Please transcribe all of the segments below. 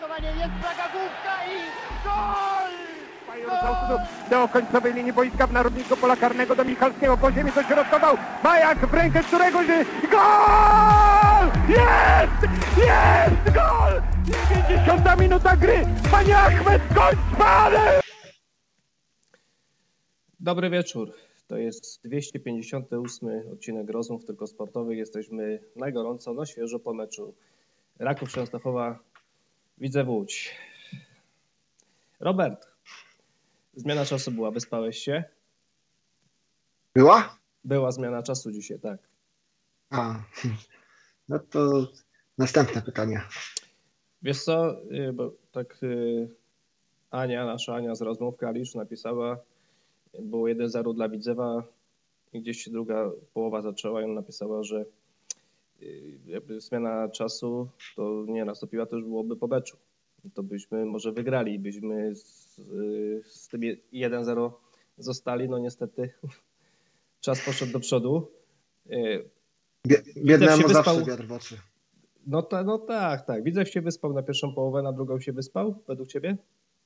dośrodkowanie, jest Braga Główka i gol! Do końcowej linii boiska w Narodniego Pola Karnego do Michalskiego, po ziemi dośrodkował Majak w rękę któregoś, gol! Jest gol! 90 minuta gry, panie Achmed, kończ panem! Dobry wieczór, to jest 258 odcinek Rozmów Tylko Sportowych. Jesteśmy na gorąco, na świeżo po meczu Raków Częstochowa, Widzew Łódź. Robert, zmiana czasu była, wyspałeś się? Była? Była zmiana czasu dzisiaj, tak. No to następne pytanie. Wiesz co, bo tak nasza Ania z Rozmów Kalisz napisała, było 1-0 dla Widzewa i gdzieś się druga połowa zaczęła i ona napisała, że jakby zmiana czasu to nie nastąpiła, to już byłoby po meczu. To byśmy może wygrali, byśmy z tym 1-0 zostali, no niestety czas poszedł do przodu. Biednemu zawsze wiatr w oczy. No tak. Widzew się wyspał na pierwszą połowę, na drugą się wyspał, według ciebie?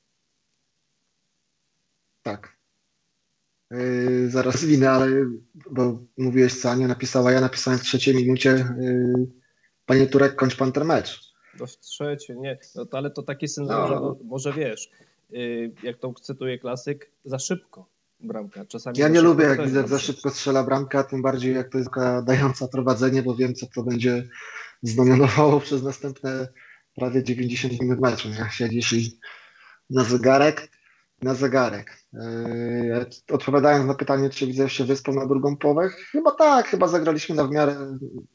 Tak. Zaraz winę, ale bo mówiłeś co Ania napisała, ja napisałem w 3 minucie panie Turek, kończ pan ten mecz. No w 3, nie, no to, ale to taki syndrom, że może wiesz, jak to cytuje klasyk, za szybko bramka. Czasami ja nie lubię, jak Widzew za szybko strzela bramka, tym bardziej jak to jest dająca prowadzenie, bo wiem, co to będzie znamionowało przez następne prawie 90 minut meczu. Jak siedzisz i na zegarek. Odpowiadając na pytanie, czy Widzew się wyspał na drugą połowę, chyba tak, chyba zagraliśmy na w miarę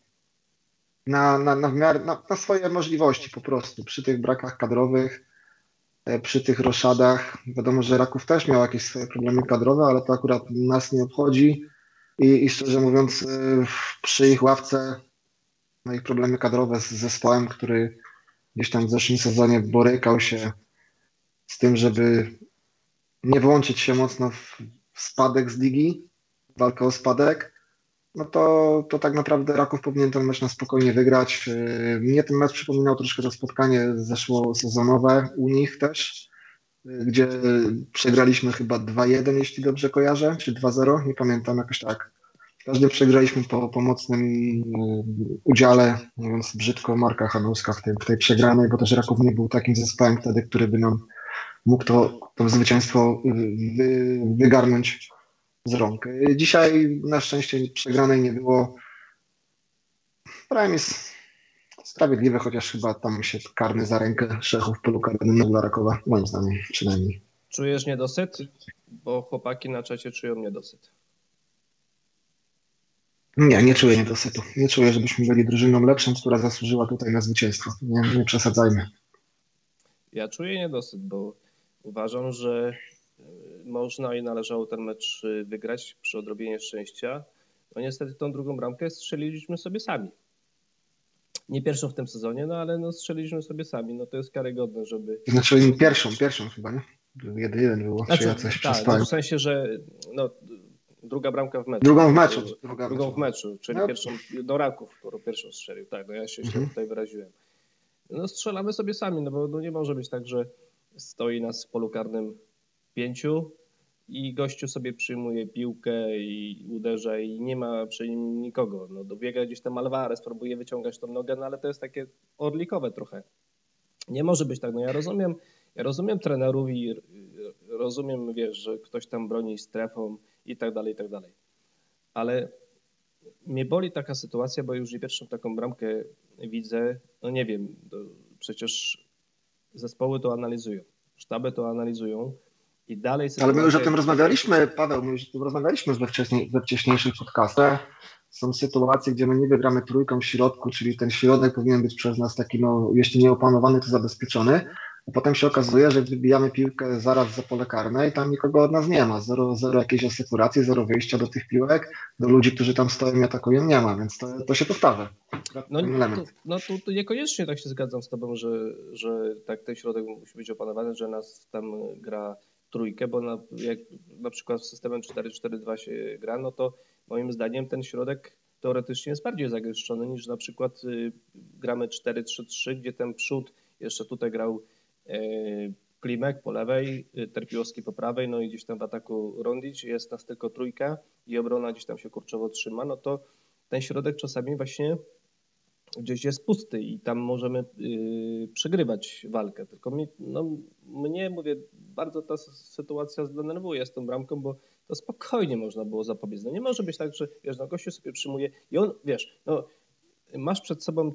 na swoje możliwości po prostu. Przy tych brakach kadrowych, przy tych roszadach. Wiadomo, że Raków też miał jakieś swoje problemy kadrowe, ale to akurat nas nie obchodzi i szczerze mówiąc przy ich ławce ich problemy kadrowe z zespołem, który gdzieś tam w zeszłym sezonie borykał się z tym, żeby nie włączyć się mocno w spadek z ligi, walkę o spadek, no to tak naprawdę Raków powinien ten mecz na spokojnie wygrać. Mnie ten mecz przypominał troszkę to spotkanie zeszłosezonowe u nich też, gdzie przegraliśmy chyba 2-1, jeśli dobrze kojarzę, czy 2-0, nie pamiętam, jakoś tak. Każdy przegraliśmy po mocnym udziale, mówiąc brzydko, Marka Hanouska w tej przegranej, bo też Raków nie był takim zespołem wtedy, który by nam mógł to zwycięstwo wygarnąć z rąk. Dzisiaj na szczęście przegranej nie było. Remis sprawiedliwy, chociaż chyba tam się karny za rękę szechów w polu karnym dla Rakowa, moim zdaniem przynajmniej. Czujesz niedosyt? Bo chłopaki na czacie czują niedosyt. Nie czuję niedosytu. Nie czuję, żebyśmy byli drużyną lepszą, która zasłużyła tutaj na zwycięstwo. Nie przesadzajmy. Ja czuję niedosyt, bo uważam, że można i należało ten mecz wygrać przy odrobinie szczęścia. No niestety tą drugą bramkę strzeliliśmy sobie sami. Nie pierwszą w tym sezonie, no ale strzeliliśmy sobie sami. No to jest karygodne, żeby... Znaczy pierwszą chyba, nie? 1-1 było, czy ja coś przespałem. No w sensie, że druga bramka w meczu. Drugą w meczu. Drugą w meczu, czyli pierwszą do Raków, który pierwszą strzelił. Tak, no ja się tutaj wyraziłem. No strzelamy sobie sami, no bo nie może być tak, że stoi nas w polu karnym 5 i gościu sobie przyjmuje piłkę i uderza i nie ma przy nim nikogo. No dobiega gdzieś tam Alvarez, próbuje wyciągać tą nogę, no ale to jest takie orlikowe trochę. Nie może być tak. No ja rozumiem trenerów i rozumiem, wiesz, że ktoś tam broni strefą i tak dalej, ale mnie boli taka sytuacja, bo już nie pierwszą taką bramkę widzę, no nie wiem, przecież zespoły to analizują, sztaby to analizują i dalej... Ale my już o tym rozmawialiśmy, Paweł, we wcześniejszych podcastach. Są sytuacje, gdzie my niby gramy trójką w środku, czyli ten środek powinien być przez nas taki, jeśli nie opanowany, to zabezpieczony. A potem się okazuje, że wybijamy piłkę zaraz za pole karne i tam nikogo od nas nie ma. Zero jakiejś asekuracji, zero wyjścia do tych piłek, do ludzi, którzy tam stoją i atakują, nie ma, więc to się powtarza. Tu niekoniecznie tak się zgadzam z tobą, że tak ten środek musi być opanowany, że nas tam gra trójkę, bo jak na przykład w systemem 4-4-2 się gra, no to moim zdaniem ten środek teoretycznie jest bardziej zagęszczony niż na przykład gramy 4-3-3, gdzie ten przód jeszcze tutaj grał Klimek po lewej, Terpiłowski po prawej, no i gdzieś tam w ataku Rondić, jest nas tylko trójka i obrona gdzieś tam się kurczowo trzyma, no to ten środek czasami właśnie gdzieś jest pusty i tam możemy przegrywać walkę. Tylko mnie, mówię, bardzo ta sytuacja zdenerwuje z tą bramką, bo to spokojnie można było zapobiec. No nie może być tak, że wiesz, no gościu sobie przyjmuje i on, wiesz, no masz przed sobą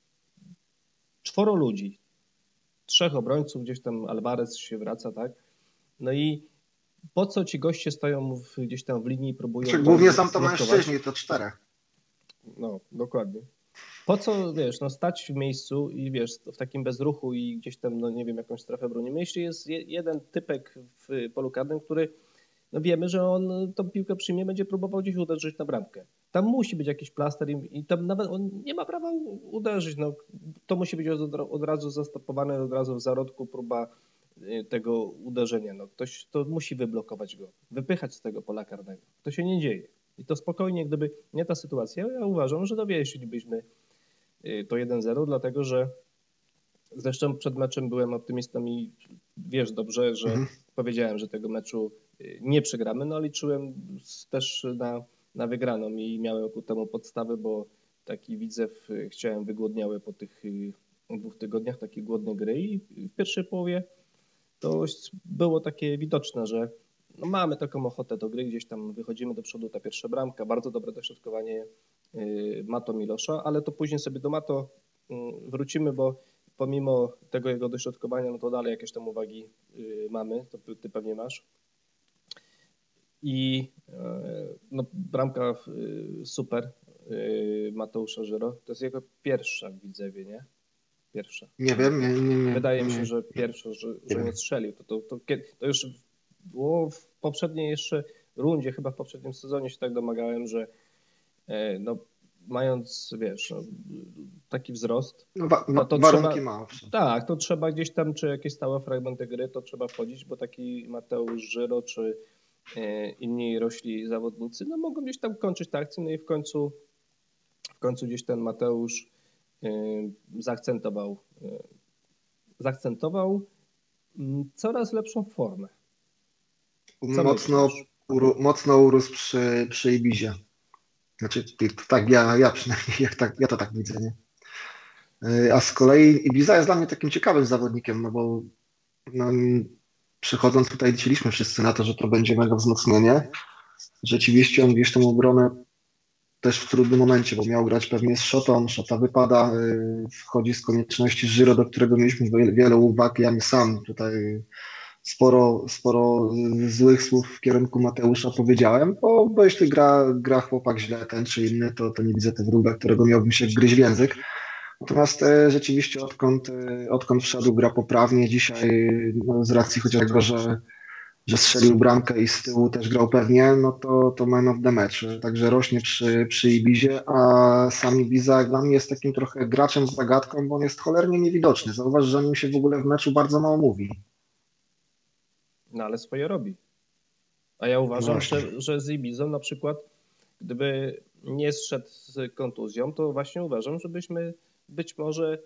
4 ludzi, 3 obrońców, gdzieś tam Alvarez się wraca, tak? No i po co ci goście stoją gdzieś tam w linii i próbują... Głównie są to mężczyźni, to 4. No, dokładnie. Po co, wiesz, no stać w miejscu i wiesz, w takim bezruchu i gdzieś tam, no nie wiem, jakąś strefę bronimy. Jeśli jest jeden typek w polu karnym, który, no wiemy, że on tą piłkę przyjmie, będzie próbował gdzieś uderzyć na bramkę. Tam musi być jakiś plaster i tam nawet on nie ma prawa uderzyć. No, to musi być od razu zastopowane, od razu w zarodku próba tego uderzenia. No, ktoś to musi wyblokować go, wypychać z tego pola karnego. To się nie dzieje. I to spokojnie, gdyby nie ta sytuacja, ja uważam, że dowieźlibyśmy to 1-0, dlatego że zresztą przed meczem byłem optymistą i wiesz dobrze, że powiedziałem, że tego meczu nie przegramy, no liczyłem też na wygraną i miałem ku temu podstawy, bo taki Widzew chciałem wygłodniały po tych 2 tygodniach, takie głodne gry i w pierwszej połowie to było takie widoczne, że no mamy taką ochotę do gry, gdzieś tam wychodzimy do przodu, ta pierwsza bramka, bardzo dobre dośrodkowanie Mato Milosza, ale to później sobie do Mato wrócimy, bo pomimo tego jego dośrodkowania, no to dalej jakieś tam uwagi mamy, to ty pewnie masz. I no, bramka super Mateusza Żyro, to jest jego pierwsza w Widzewie, nie? Pierwsza. Nie wiem, nie. Wydaje mi się, że pierwsza, że nie strzelił. To już było w poprzedniej jeszcze rundzie, chyba w poprzednim sezonie się tak domagałem, że no, mając, wiesz, no, taki wzrost, to warunki trzeba, ma. tak, to trzeba gdzieś tam, czy jakieś stałe fragmenty gry, to trzeba wchodzić, bo taki Mateusz Żyro, czy inni rośli zawodnicy, no mogą gdzieś tam kończyć te akcje, no i w końcu gdzieś ten Mateusz zaakcentował coraz lepszą formę. Mocno urósł przy Ibizie. Znaczy, tak, ja przynajmniej, ja to tak widzę, nie? A z kolei Ibiza jest dla mnie takim ciekawym zawodnikiem, no bo no, przychodząc tutaj liczyliśmy wszyscy na to, że to będzie mega wzmocnienie. Rzeczywiście on gdzieś tą obronę też w trudnym momencie, bo miał grać pewnie z Szotą, Szota wypada, wchodzi z konieczności Żyro, do którego mieliśmy wiele uwag, ja mi sam tutaj sporo złych słów w kierunku Mateusza powiedziałem, bo jeśli gra chłopak źle, ten czy inny, to nie widzę tego wróga, którego miałbym się gryźć w język. Natomiast rzeczywiście odkąd wszedł, gra poprawnie. Dzisiaj no, z racji chociaż tego, że strzelił bramkę i z tyłu też grał pewnie, no to man of the match. Także rośnie przy Ibizie, a sam Ibiza dla mnie jest takim trochę graczem z zagadką, bo on jest cholernie niewidoczny. Zauważ, że o nim się w ogóle w meczu bardzo mało mówi. No ale swoje robi. A ja uważam, że z Ibizą na przykład, gdyby nie zszedł z kontuzją, to właśnie uważam, żebyśmy być może,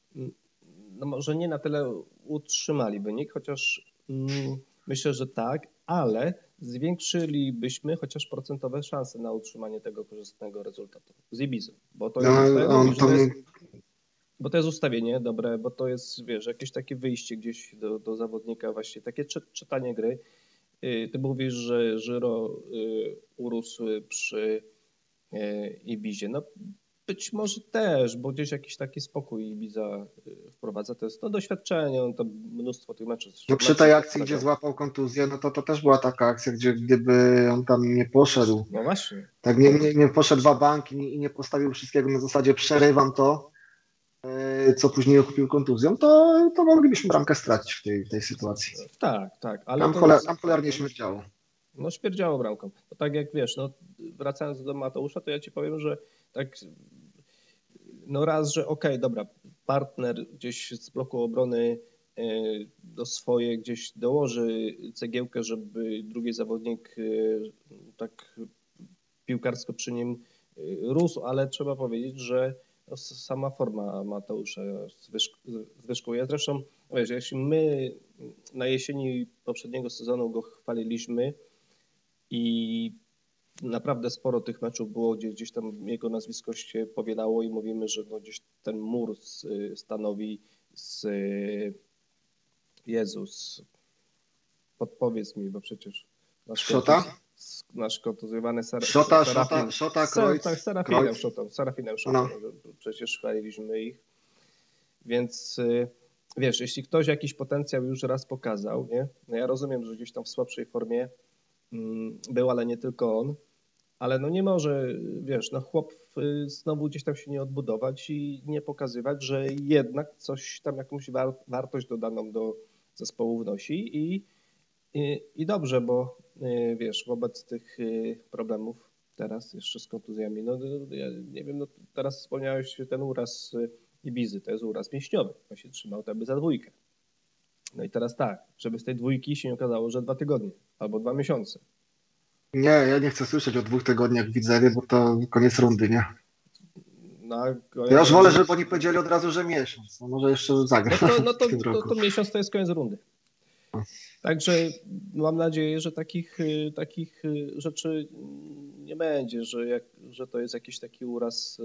no może nie na tyle utrzymali wynik, chociaż myślę, że tak, ale zwiększylibyśmy chociaż procentowe szanse na utrzymanie tego korzystnego rezultatu z Ibizą. Bo to jest, bo to jest ustawienie dobre, bo to jest, wiesz, jakieś takie wyjście gdzieś do zawodnika, właśnie takie czytanie gry. Ty mówisz, że Żyro urósł przy Ibizie. No być może też, bo gdzieś jakiś taki spokój Ibiza wprowadza. To jest doświadczenie, to mnóstwo tych meczów. No przy tej akcji, gdzie złapał kontuzję, no to też była taka akcja, gdzie gdyby on tam nie poszedł, no właśnie. Tak nie poszedł bank i nie postawił wszystkiego na zasadzie przerywam to, co później okupił kontuzją, to moglibyśmy bramkę stracić w tej sytuacji. Tak. Ale tam cholernie śmierdziało. No śmierdziało bramką. To tak jak wiesz, no wracając do Mateusza, to ja ci powiem, że tak no raz, że okej, dobra, partner gdzieś z bloku obrony do swoje gdzieś dołoży cegiełkę, żeby drugi zawodnik tak piłkarsko przy nim rósł, ale trzeba powiedzieć, że sama forma Mateusza zwyżkuje. Zresztą, wiesz, jeśli my na jesieni poprzedniego sezonu go chwaliliśmy i naprawdę sporo tych meczów było, gdzie gdzieś tam jego nazwisko się powielało i mówimy, że no gdzieś ten mur stanowi Jezus. Podpowiedz mi, bo przecież nasz kontuzjowany Serafinem Szota, przecież chwaliliśmy ich. Więc wiesz, jeśli ktoś jakiś potencjał już raz pokazał, nie? No ja rozumiem, że gdzieś tam w słabszej formie był, ale nie tylko on, ale no nie może, wiesz, no chłop znowu gdzieś tam się nie odbudować i nie pokazywać, że jednak coś tam, jakąś wartość dodaną do zespołu wnosi i dobrze, bo wiesz, wobec tych problemów teraz jeszcze z kontuzjami, no ja nie wiem, no teraz wspomniałeś ten uraz Ibizy, to jest uraz mięśniowy, on się trzymał tam za dwójkę. No i teraz tak, żeby z tej dwójki się nie okazało, że 2 tygodnie albo 2 miesiące. Nie, ja nie chcę słyszeć o 2 tygodniach w Widzewie, bo to koniec rundy, nie? Ja już wolę, żeby oni powiedzieli od razu, że miesiąc. No może jeszcze zagra. To miesiąc to jest koniec rundy. Także mam nadzieję, że takich rzeczy nie będzie, że to jest jakiś taki uraz.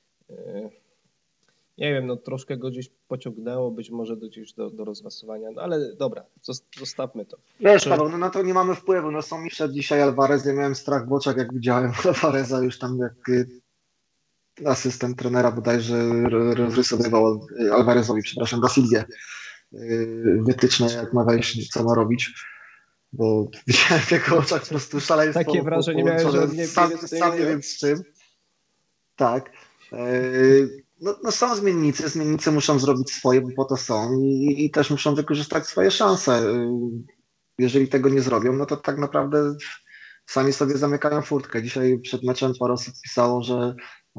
Nie wiem, no troszkę go gdzieś pociągnęło, być może gdzieś do rozwasowania, no ale dobra, zostawmy to. Wiesz, Paweł, no na to nie mamy wpływu. No są mi przed dzisiaj Alvarez, ja miałem strach w oczach, jak widziałem Alvareza już tam, jak asystent trenera bodajże rozrysowywał Alvarezowi, przepraszam, da Silvie wytyczne, jak ma wejść, co ma robić, bo widziałem w jego oczach po prostu szaleństwo. Takie wrażenie miałem, że nie sam nie wiem z czym. Tak. No są zmiennicy muszą zrobić swoje, bo po to są i też muszą wykorzystać swoje szanse. Jeżeli tego nie zrobią, no to tak naprawdę sami sobie zamykają furtkę. Dzisiaj przed meczem parę osób pisało, że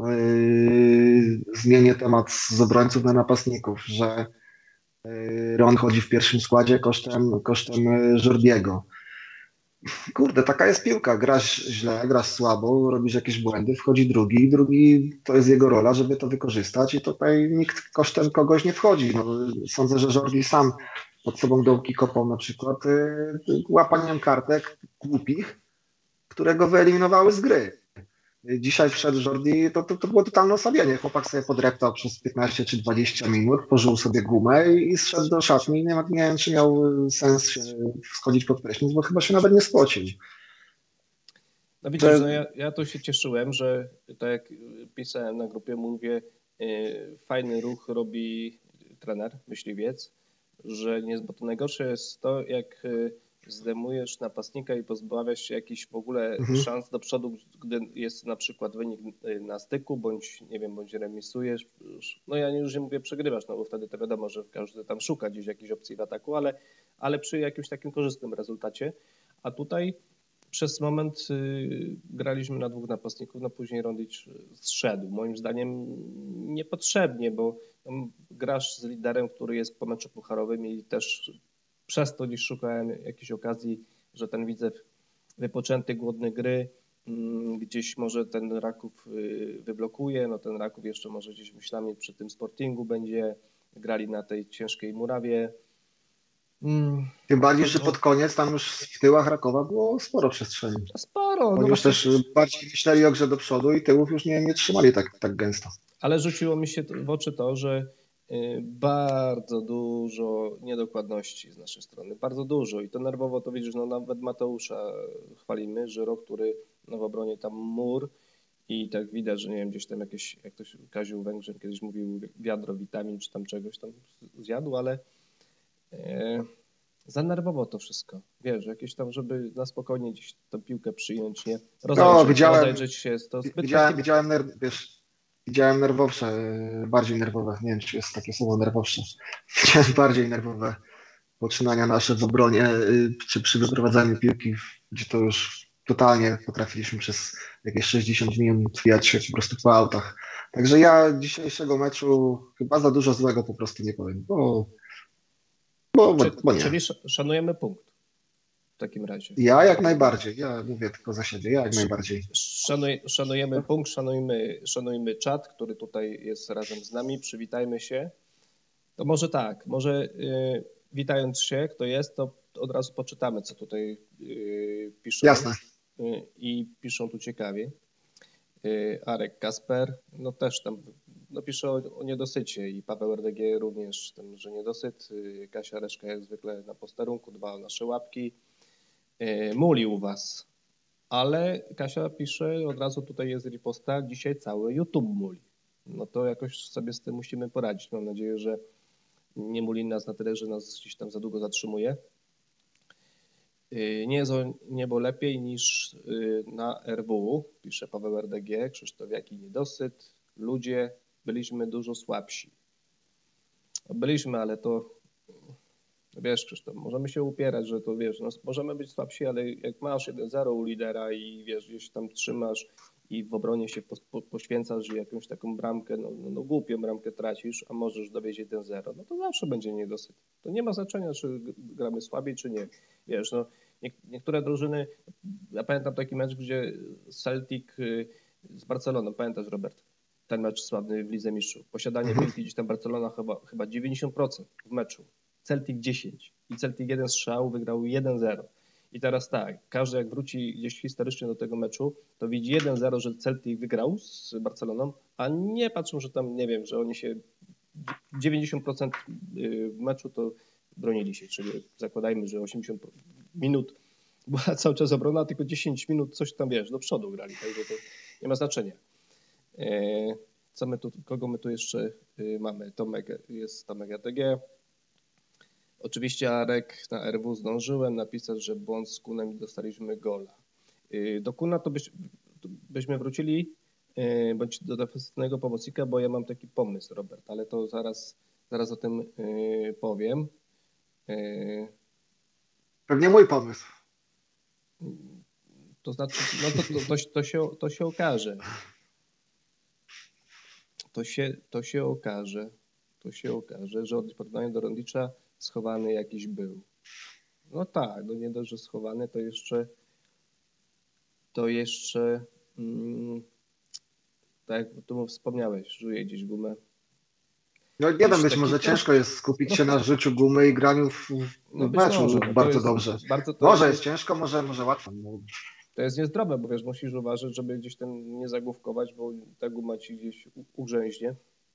zmienię temat z obrońców na napastników, że Ron chodzi w pierwszym składzie kosztem Jordiego. Kurde, taka jest piłka. Grasz źle, grasz słabo, robisz jakieś błędy, wchodzi drugi to jest jego rola, żeby to wykorzystać i tutaj nikt kosztem kogoś nie wchodzi. No, sądzę, że Jordi sam pod sobą dołki kopał na przykład łapaniem kartek głupich, które go wyeliminowały z gry. Dzisiaj wszedł Jordi, to było totalne osłabienie. Chłopak sobie podreptał przez 15 czy 20 minut, pożył sobie gumę i zszedł do szatni. Nie wiem, czy miał sens schodzić pod prysznic, bo chyba się nawet nie spocił. No widzisz, no ja to się cieszyłem, że tak jak pisałem na grupie, mówię, fajny ruch robi trener, myśliwiec, że nie, bo to najgorsze jest to, jak zdejmujesz napastnika i pozbawiasz się jakichś w ogóle szans do przodu, gdy jest na przykład wynik na styku, bądź nie wiem, bądź remisujesz. No ja już nie mówię przegrywasz, no bo wtedy to wiadomo, że każdy tam szuka gdzieś jakiejś opcji w ataku, ale przy jakimś takim korzystnym rezultacie. A tutaj przez moment graliśmy na 2 napastników, no później Rondicz zszedł. Moim zdaniem niepotrzebnie, bo grasz z liderem, który jest po meczu pucharowym i też przez to dziś szukałem jakiejś okazji, że ten Widzew wypoczęty, głodny gry, gdzieś może ten Raków wyblokuje, no ten Raków jeszcze może gdzieś myślami przy tym Sportingu będzie, grali na tej ciężkiej murawie. Tym bardziej, że pod koniec tam już w tyłach Rakowa było sporo przestrzeni. Sporo. Oni już też bardziej myśleli o grze do przodu i tyłów już nie trzymali tak gęsto. Ale rzuciło mi się w oczy to, że bardzo dużo niedokładności z naszej strony, bardzo dużo i to nerwowo to widzisz, no nawet Mateusza chwalimy, że rok, który no w obronie tam mur i tak widać, że nie wiem, gdzieś tam jakieś, jak ktoś Kaziu Węgrzyn kiedyś mówił, wiadro witamin czy tam czegoś tam zjadł, ale za nerwowo to wszystko, wiesz, jakieś tam, żeby na spokojnie gdzieś tę piłkę przyjąć, nie rozejrzeć się, to zbyt Widziałem nerwowsze, bardziej nerwowe, nie wiem, czy jest takie słowo nerwowsze. Widziałem bardziej nerwowe poczynania nasze w obronie, czy przy wyprowadzaniu piłki, gdzie to już totalnie potrafiliśmy przez jakieś 60 minut wijać się po prostu po autach. Także ja dzisiejszego meczu chyba za dużo złego po prostu nie powiem, bo nie. Czyli szanujemy punkt. takim razie. Ja jak najbardziej, ja mówię tylko za siebie, ja jak najbardziej. Szanujemy punkt, szanujmy czat, który tutaj jest razem z nami, przywitajmy się. To może tak, witając się, kto jest, to od razu poczytamy, co tutaj piszą. Jasne. I piszą tu ciekawie. Arek Kasper, no też tam pisze o niedosycie i Paweł RDG również, że niedosyt. Kasia Reszka jak zwykle na posterunku, dba o nasze łapki. Muli u was, ale Kasia pisze, od razu tutaj jest riposta, dzisiaj cały YouTube muli. No to jakoś sobie z tym musimy poradzić. Mam nadzieję, że nie muli nas na tyle, że nas gdzieś tam za długo zatrzymuje. Nie jest o niebo lepiej niż na RW, pisze Paweł RDG, Krzysztof jaki niedosyt. Ludzie, byliśmy dużo słabsi. Byliśmy, ale to wiesz, Krzysztof, możemy się upierać, że to wiesz, no, możemy być słabsi, ale jak masz 1-0 u lidera i wiesz, gdzieś tam trzymasz i w obronie się poświęcasz i jakąś taką bramkę, no głupią bramkę tracisz, a możesz dowieść 1-0, no to zawsze będzie niedosyt. To nie ma znaczenia, czy gramy słabiej, czy nie. Wiesz, no niektóre drużyny, ja pamiętam taki mecz, gdzie Celtic z Barceloną, pamiętasz, Robert? Ten mecz sławny w Lidze Mistrzów. Posiadanie piłki gdzieś tam Barcelona chyba 90% w meczu. Celtic 10 i Celtic jeden strzał wygrał 1-0. I teraz tak, każdy jak wróci gdzieś historycznie do tego meczu, to widzi 1-0, że Celtic wygrał z Barceloną, a nie patrzą, że tam, nie wiem, że oni się 90% w meczu to bronili się, czyli zakładajmy, że 80 minut była cały czas obrona, tylko 10 minut coś tam, wiesz, do przodu grali, także to nie ma znaczenia. Kogo my tu jeszcze mamy? Jest Tomek ATG. Oczywiście Arek na RW zdążyłem napisać, że błąd z Kunem i dostaliśmy gola. Do Kuna to byśmy wrócili, bądź do defensywnego pomocnika, bo ja mam taki pomysł, Robert, ale to zaraz o tym powiem. Pewnie mój pomysł. To znaczy, no to się okaże. To się okaże, że od porównania do Rondicza schowany jakiś był. No tak, no nie dość, że schowany, to jeszcze tak jak tu wspomniałeś, żuje gdzieś gumę. No nie wiem, być może ciężko jest skupić się na życiu gumy i graniu w meczu bardzo dobrze. Może jest ciężko, może łatwo. To jest niezdrowe, bo wiesz, musisz uważać, żeby gdzieś ten nie zagłówkować, bo ta guma ci gdzieś ugrzęźnie.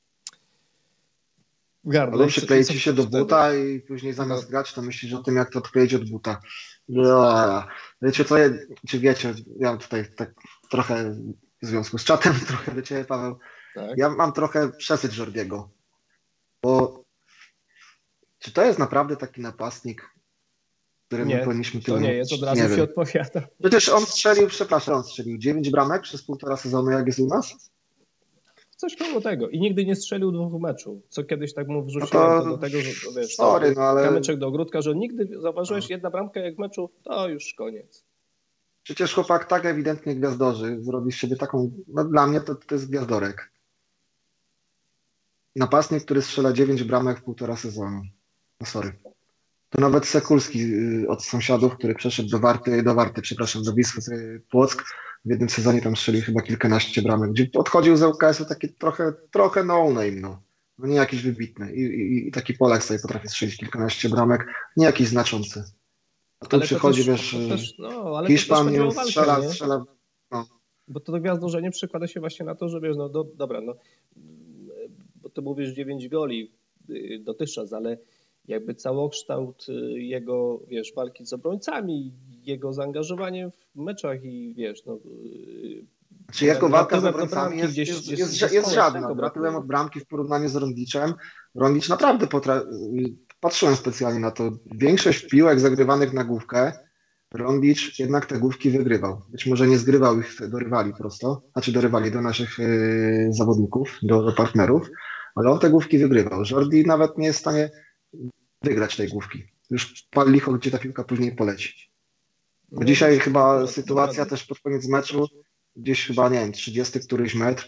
Ale przykleje ci się do buta i później zamiast grać, to myślisz o tym, jak to odkleić od buta. Wiecie co, czy wiecie, ja tutaj tak trochę w związku z czatem, trochę do ciebie, Paweł. Tak. Ja mam trochę przesyć Jordiego, bo czy to jest naprawdę taki napastnik, którym my powinniśmy tyle... To nie jest, od razu się odpowiada. Przecież on strzelił 9 bramek przez 1,5 sezonu, jak jest u nas. Coś koło tego. I nigdy nie strzelił 2 meczów. Co kiedyś tak mu wrzuciłem to do tego, że wiesz, kamyczek do ogródka, że nigdy, zauważyłeś, 1 bramka jak w meczu, to już koniec. Przecież chłopak tak ewidentnie gwiazdorzy, zrobi z siebie taką, no dla mnie to jest gwiazdorek. Napastnik, który strzela 9 bramek w 1,5 sezonu. No sorry. To nawet Sekulski od sąsiadów, który przeszedł do Wisły Płock, w jednym sezonie tam strzelił chyba kilkanaście bramek, gdzie odchodził z ŁKS-u taki trochę no-name, no nie jakiś wybitny. I taki Polak sobie potrafi strzelić kilkanaście bramek, nie jakiś znaczący. A tu przychodzi, Hiszpan ją strzela. No. Bo to gwiazdorzenie przekłada się właśnie na to, że wiesz, dobra, bo ty mówisz 9 goli dotychczas, ale jakby całokształt jego, wiesz, walki z obrońcami, jego zaangażowanie w meczach i wiesz, czy jego walka z obrońcami jest żadna. Brakuje od bramki w porównaniu z Rondicem. Rondicz naprawdę patrzyłem specjalnie na to. Większość piłek zagrywanych na główkę, Rondicz jednak te główki wygrywał. Być może nie zgrywał ich do rywali prosto, do naszych zawodników, do partnerów, ale on te główki wygrywał. Jordi nawet nie jest w stanie wygrać tej główki. Już pal licho, gdzie ta piłka później poleci. Bo dzisiaj chyba sytuacja też pod koniec meczu, gdzieś chyba, nie wiem, 30 któryś metr,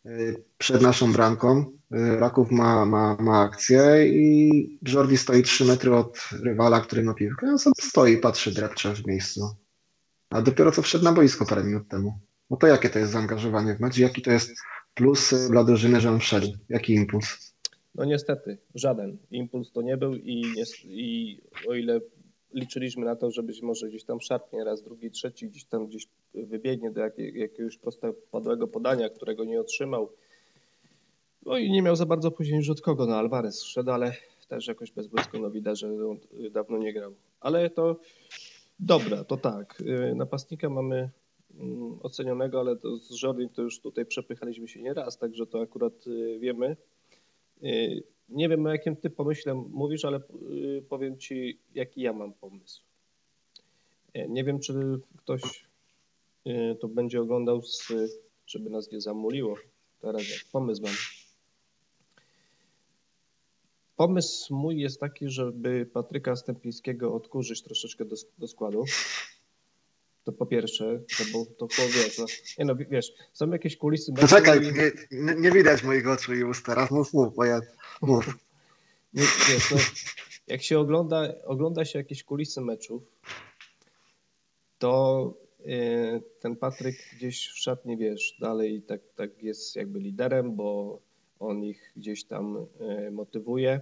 przed naszą bramką. Raków ma akcję i Jordi stoi 3 metry od rywala, który ma piłkę. On sobie stoi, patrzy drepcze w miejscu. A dopiero co wszedł na boisko parę minut temu. No to jakie to jest zaangażowanie w mecz? Jaki to jest plus dla drużyny, że on wszedł? Jaki impuls? No niestety, żaden impuls to nie był i o ile liczyliśmy na to, że być może gdzieś tam szarpnie raz, drugi, trzeci, gdzieś wybiegnie do jakiegoś prostopadłego podania, którego nie otrzymał. No i nie miał za bardzo później już od kogo. No Alvarez wszedł, ale też jakoś bezbłysku, no widać, że on dawno nie grał. Ale to dobra, to tak. Napastnika mamy ocenionego, ale to z Jordim to już tutaj przepychaliśmy się nie raz, także to akurat wiemy. Nie wiem, o jakim ty pomyśle mówisz, ale powiem ci, jaki ja mam pomysł. Nie wiem, czy ktoś to będzie oglądał, żeby nas nie zamuliło. Teraz jak pomysł mam. Pomysł mój jest taki, żeby Patryka Stępińskiego odkurzyć troszeczkę do składu. To po pierwsze, to wiesz, no, nie no, wiesz, są jakieś kulisy. Poczekaj, nie widać moich oczu i ust teraz, mów, mów. Wiesz, no, jak się ogląda się jakieś kulisy meczów, to ten Patryk gdzieś w szatni, wiesz, dalej tak jest jakby liderem, bo on ich gdzieś tam motywuje.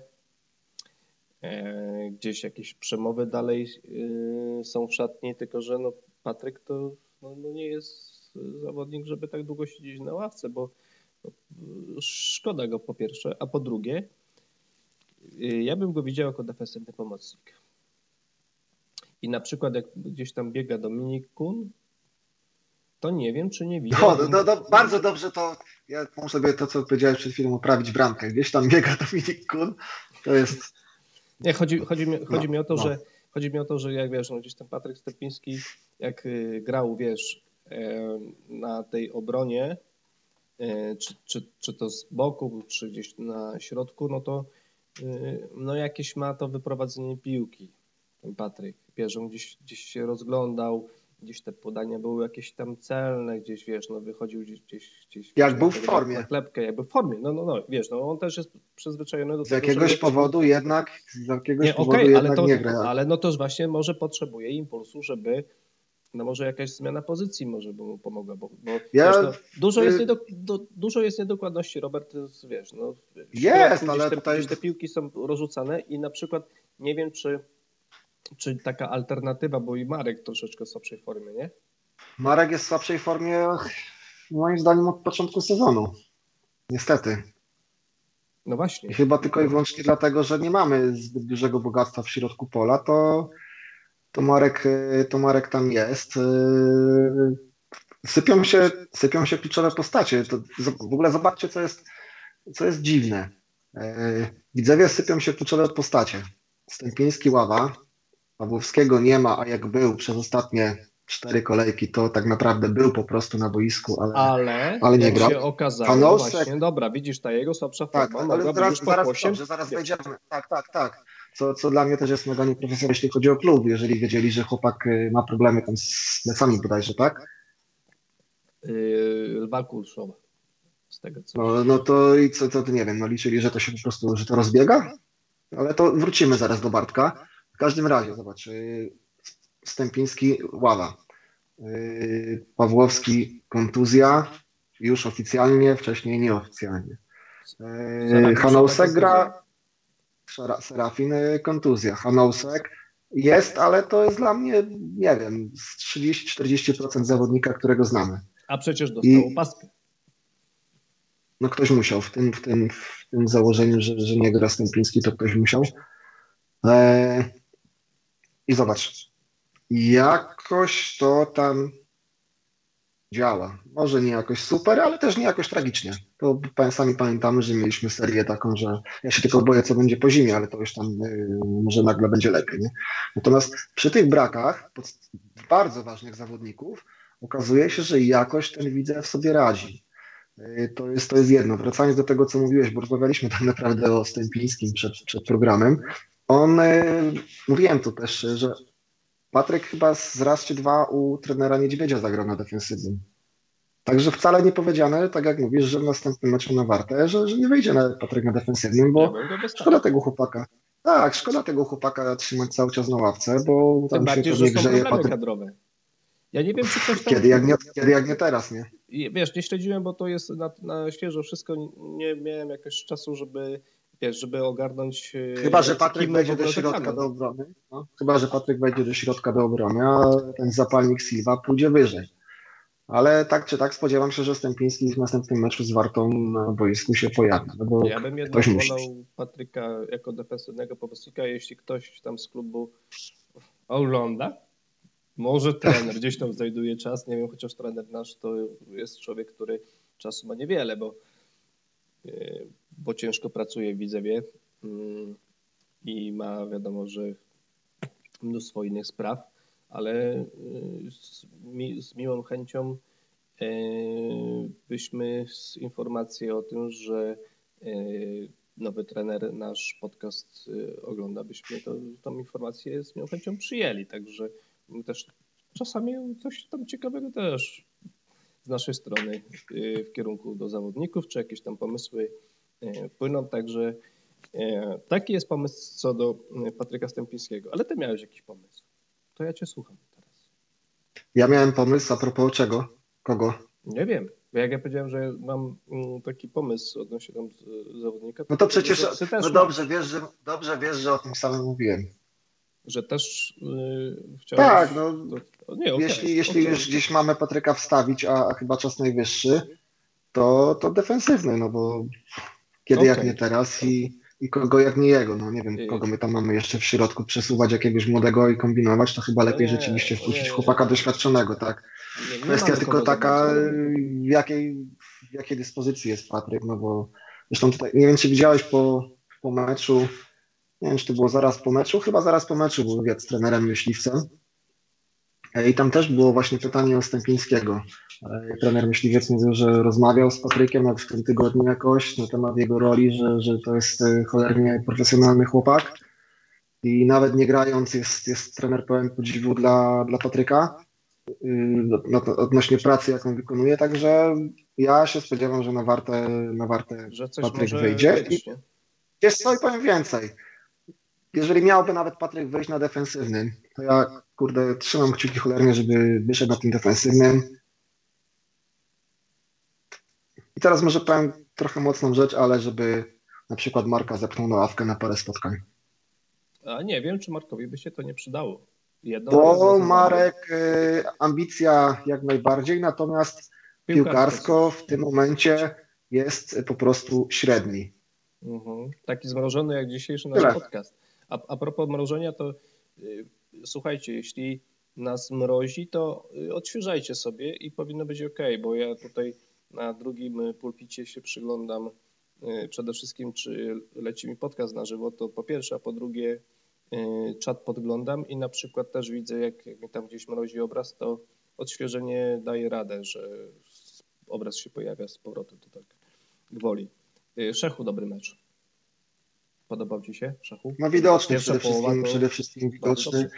Gdzieś jakieś przemowy dalej są w szatni, tylko że no, Patryk to nie jest zawodnik, żeby tak długo siedzieć na ławce, bo szkoda go po pierwsze, a po drugie ja bym go widział jako defensywny pomocnik. I na przykład jak gdzieś tam biega Dominik Kun, to nie wiem, czy nie widział. Bardzo dobrze to, ja muszę sobie to, co powiedziałeś przed chwilą, uprawić bramkę. Gdzieś tam biega Dominik Kun, to jest... Nie, chodzi mi o to, że jak wiesz, no gdzieś ten Patryk Stępiński, jak grał, wiesz, na tej obronie, czy to z boku, czy gdzieś na środku, no to no jakieś ma to wyprowadzenie piłki, ten Patryk. Wiesz, on gdzieś się rozglądał, gdzieś te podania były jakieś tam celne, gdzieś, wiesz, no wychodził gdzieś jak był w formie. Na klepkę, jakby w formie, no, wiesz, no on też jest przyzwyczajony do z tego, jakiegoś powodu jednak nie gra. Ale no to właśnie może potrzebuje impulsu, żeby, no może jakaś zmiana pozycji może by mu pomogła, bo wiesz, no, dużo jest niedokładności, Robert, wiesz, no jest, ale tutaj te piłki są rozrzucane i na przykład nie wiem, czy taka alternatywa, bo i Marek troszeczkę w słabszej formie, nie? Marek jest w słabszej formie moim zdaniem od początku sezonu. Niestety. No właśnie. I chyba tylko i wyłącznie dlatego, że nie mamy zbyt dużego bogactwa w środku pola, to Marek tam jest. Sypią się kluczowe postacie. To w ogóle zobaczcie, co jest dziwne. Widzowie, sypią się kluczowe postacie. Stępiński ława, Pawłowskiego nie ma, a jak był przez ostatnie 4 kolejki, to tak naprawdę był po prostu na boisku, ale nie grał. Się okazało, właśnie, dobra, widzisz, ta jego słabsza forma mogłaby już pod 8. Zaraz wejdziemy. Tak. Co dla mnie też jest mega nieprofesjonalne, jeśli chodzi o klub, jeżeli wiedzieli, że chłopak ma problemy tam z plecami bodajże, tak? Lwa kulszowa. Z tego co... No to i co to nie wiem, no liczyli, że to się po prostu, że to rozbiega? Ale to wrócimy zaraz do Bartka. W każdym razie, zobacz, Stępiński ława, Pawłowski kontuzja, już oficjalnie, wcześniej nieoficjalnie. Hanousek gra, Serafin kontuzja. Hanousek jest, ale to jest dla mnie, nie wiem, z 30-40% zawodnika, którego znamy. A przecież dostał opaskę. No ktoś musiał, w tym założeniu, że nie gra Stępiński, to ktoś musiał. I zobacz, jakoś to tam działa. Może nie jakoś super, ale też nie jakoś tragicznie. To sami pamiętamy, że mieliśmy serię taką, że ja się tylko boję, co będzie po zimie, ale to już tam może nagle będzie lepiej. Nie? Natomiast przy tych brakach bardzo ważnych zawodników okazuje się, że jakoś ten Widzew sobie radzi. To jest jedno. Wracając do tego, co mówiłeś, bo rozmawialiśmy tak naprawdę o Stępińskim przed programem. Mówiłem tu też, że Patryk chyba z raz czy dwa u trenera Niedźwiedzia zagrał na defensywnym. Także wcale nie powiedziane, tak jak mówisz, że w następnym meczu na Wartę, że nie wyjdzie na Patryk na defensywnym, Ja bo bym go wystawił. szkoda tego chłopaka. Tak, szkoda tego chłopaka trzymać cały czas na ławce, bo Tym tam się bardziej, że pewnie są grzeje problemy Patryk. kadrowe. Ja nie wiem, czy ktoś tam... Kiedy jak nie teraz, nie? Wiesz, nie śledziłem, bo to jest na świeżo wszystko. Nie miałem jakoś czasu, żeby ogarnąć... Chyba, że jacy Patryk kim wejdzie w ogóle do środka zagramy. do obrony. No, chyba, że Patryk wejdzie do środka do obrony, a ten zapalnik Silva pójdzie wyżej. Ale tak czy tak spodziewam się, że Stępiński w następnym meczu z Wartą na boisku się pojawi. No bo Ja bym jednak ktoś musi. wolał Patryka jako defensywnego pomocnika, jeśli ktoś tam z klubu ogląda. Może trener gdzieś tam znajduje czas, nie wiem, chociaż trener nasz to jest człowiek, który czasu ma niewiele, bo ciężko pracuje w Widzewie i ma, wiadomo, że mnóstwo innych spraw, ale z miłą chęcią byśmy z informacji o tym, że nowy trener nasz podcast ogląda, byśmy tą informację z miłą chęcią przyjęli, także też czasami coś tam ciekawego też z naszej strony w kierunku do zawodników, czy jakieś tam pomysły płyną, także taki jest pomysł co do Patryka Stępińskiego, ale ty miałeś jakiś pomysł, to ja cię słucham teraz. Ja miałem pomysł a propos czego? Kogo? Nie wiem, bo jak ja powiedziałem, że mam taki pomysł odnośnie tam zawodnika, No to przecież, ty też no dobrze wiesz, że o tym samym mówiłem. że też chciałeś... Tak, no Nie, okay, jeśli już gdzieś mamy Patryka wstawić, a chyba czas najwyższy, to defensywny, no bo kiedy jak nie teraz i kogo jak nie jego, no nie wiem, kogo my tam mamy jeszcze w środku, przesuwać jakiegoś młodego i kombinować, to chyba lepiej rzeczywiście wpuścić chłopaka doświadczonego, tak. Kwestia tylko taka, w jakiej dyspozycji jest Patryk, no bo zresztą tutaj, nie wiem, czy widziałeś po meczu, nie wiem, czy to było zaraz po meczu, chyba zaraz po meczu był wywiad z trenerem Myśliwcem i tam też było właśnie pytanie o Stępińskiego. Trener Myśliwiec mówił, że rozmawiał z Patrykiem nawet w tym tygodniu jakoś na temat jego roli, że to jest cholernie profesjonalny chłopak i nawet nie grając jest trener pełen podziwu dla Patryka odnośnie pracy, jaką wykonuje, także ja się spodziewam, że na Wartę Patryk wyjdzie. Wiesz co, i powiem więcej. Jeżeli miałby nawet Patryk wyjść na defensywnym, to ja, kurde, trzymam kciuki cholernie, żeby wyszedł na tym defensywnym. I teraz może powiem trochę mocną rzecz, ale żeby na przykład Marka zepchnął na ławkę na parę spotkań. A nie wiem, czy Markowi by się to nie przydało. Bo Marek, ambicja jak najbardziej, natomiast piłkarsko w tym momencie jest po prostu średni. Taki zmrożony jak dzisiejszy nasz podcast. A propos mrożenia, to słuchajcie, jeśli nas mrozi, to odświeżajcie sobie i powinno być ok, bo ja tutaj na drugim pulpicie się przyglądam przede wszystkim, czy leci mi podcast na żywo, to po pierwsze, a po drugie czat podglądam i na przykład też widzę, jak mi tam gdzieś mrozi obraz, to odświeżenie daje radę, że obraz się pojawia z powrotem, to tak gwoli. Szechu, dobry mecz. Podobał ci się, Szechu? No widoczny przede wszystkim widoczny.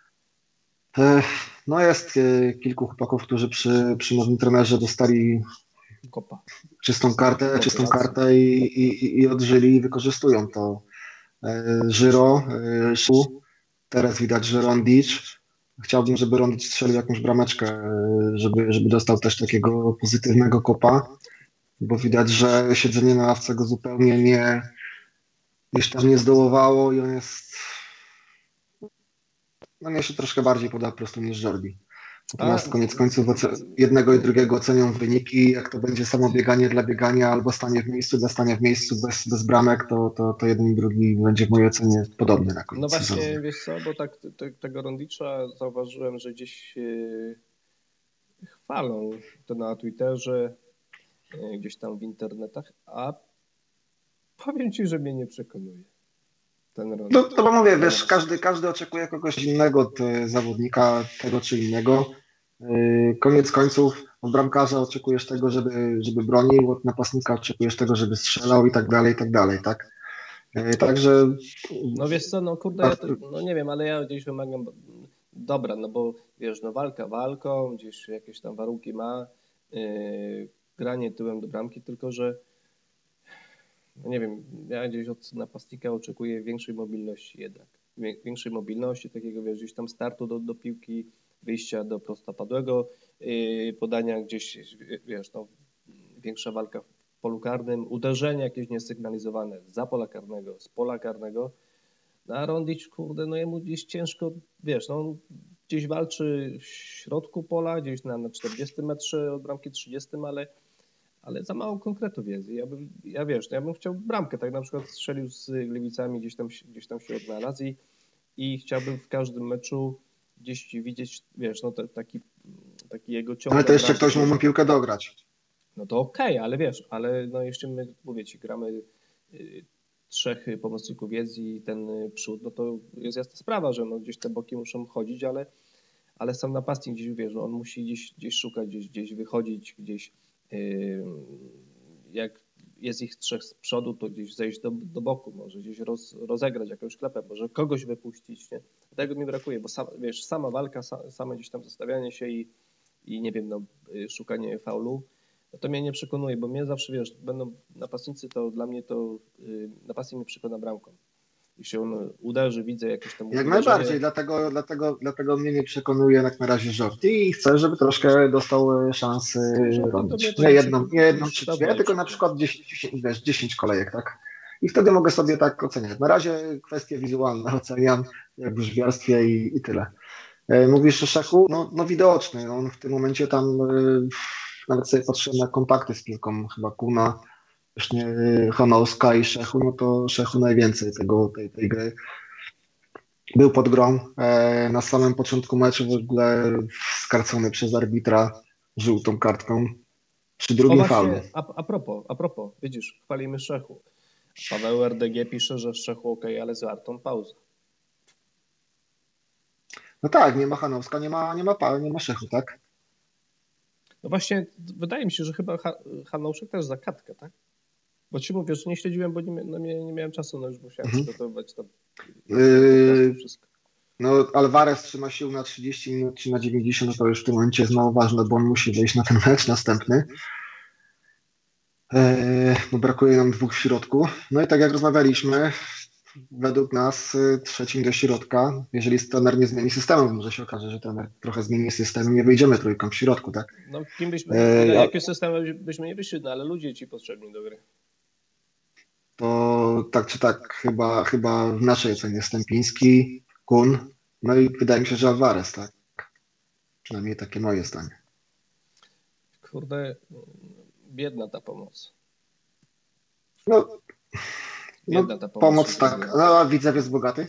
No jest kilku chłopaków, którzy przy nowym trenerze dostali czystą kartę i odżyli i wykorzystują to. Żyro, teraz widać, że Rondic. Chciałbym, żeby Rondic strzelił jakąś brameczkę, żeby dostał też takiego pozytywnego kopa, bo widać, że siedzenie na ławce go zupełnie gdzieś tam nie zdołowało i on jest... No mnie się troszkę bardziej poda po prostu niż Jordi. Natomiast koniec końców jednego i drugiego ocenią wyniki. Jak to będzie samo bieganie dla biegania albo stanie w miejscu dla stania w miejscu bez bramek, to jeden i drugi będzie w mojej ocenie podobny na koniec. No właśnie, sezonu. Wiesz co, bo tak tego Rondicza zauważyłem, że gdzieś chwalą to na Twitterze, gdzieś tam w internetach, a powiem ci, że mnie nie przekonuje. No to mówię, wiesz, każdy oczekuje kogoś innego od zawodnika, tego czy innego. Koniec końców od bramkarza oczekujesz tego, żeby bronił, od napastnika oczekujesz tego, żeby strzelał i tak dalej, tak? Także... No wiesz co, no kurde, no nie wiem, ale ja gdzieś wymagam, dobra, no bo wiesz, no walka walką, gdzieś jakieś tam warunki ma, granie tyłem do bramki, tylko że no nie wiem, ja gdzieś od napastnika oczekuję większej mobilności jednak. Większej mobilności, takiego wiesz, gdzieś tam startu do piłki, wyjścia do prostopadłego podania gdzieś, wiesz, no, większa walka w polu karnym, uderzenie jakieś niesygnalizowane za pola karnego, z pola karnego. No, a Rondić, kurde, no jemu gdzieś ciężko, wiesz, no on gdzieś walczy w środku pola, gdzieś na 40 metrze od bramki 30, ale za mało konkretów jest. Ja bym chciał bramkę, tak na przykład strzelił z Gliwicami, gdzieś tam się odnalazł i chciałbym w każdym meczu gdzieś widzieć, wiesz, no taki jego ciąg. Ale to jeszcze ktoś mu piłkę dograć. No to okej, ale wiesz, ale no jeszcze my, mówię ci, gramy 3 pomocników jest i ten przód, no to jest jasna sprawa, że no gdzieś te boki muszą chodzić, ale sam napastnik gdzieś, wiesz, no on musi gdzieś szukać, gdzieś wychodzić, gdzieś jak jest ich 3 z przodu, to gdzieś zejść do boku, może gdzieś rozegrać jakąś klepę, może kogoś wypuścić, nie? Tego mi brakuje, bo wiesz, sama walka, same gdzieś tam zostawianie się i nie wiem, no, szukanie faulu, no to mnie nie przekonuje, bo mnie zawsze, wiesz, będą napastnicy, to dla mnie to napastnik mnie przekona bramką. Jeśli on uderzy, widzę jakieś tam Jak uderzenie. najbardziej, dlatego mnie nie przekonuje jak na razie Jordi i chcę, żeby troszkę dostał szansy robić. Nie jedną czy 2, tylko na przykład 10 kolejek, tak? I wtedy mogę sobie tak oceniać. Na razie kwestie wizualne oceniam, jak w żwiarstwie i tyle. Mówisz o Szechu? No widoczny. On w tym momencie tam nawet sobie patrzyłem na kontakty z piłką, chyba Kuna, właśnie Hanowska i Szechu, no to Szechu najwięcej tej gry. Był pod grą. Na samym początku meczu w ogóle skarcony przez arbitra żółtą kartką przy drugim faulu. A propos, widzisz, chwalimy Szechu. Paweł RDG pisze, że Szechu okej, ale z wartą pauzę. No tak, nie ma Hanowska, nie ma Szechu, tak? No właśnie, wydaje mi się, że chyba Hanouszek też za katkę, tak? Bo ci mówię, że nie śledziłem, bo nie miałem czasu, no już musiałem przygotowywać to wszystko. No Alvarez trzyma sił na 30 minut czy na 90, no to już w tym momencie jest mało ważne, bo on musi wejść na ten mecz następny. Bo brakuje nam 2 w środku. No i tak jak rozmawialiśmy, według nas trzecim do środka, jeżeli trener nie zmieni systemu, może się okaże, że trener trochę zmieni system i nie wyjdziemy trójką w środku, tak? No kim jakie systemy byśmy nie wyszli, no ale ludzie ci potrzebni do gry. To tak czy tak, chyba w naszej ocenie Stępiński, Kun, no i wydaje mi się, że Alvarez, tak? Przynajmniej takie moje zdanie. Kurde, biedna ta pomoc. Biedna ta pomoc tak. No a Widzew jest bogaty?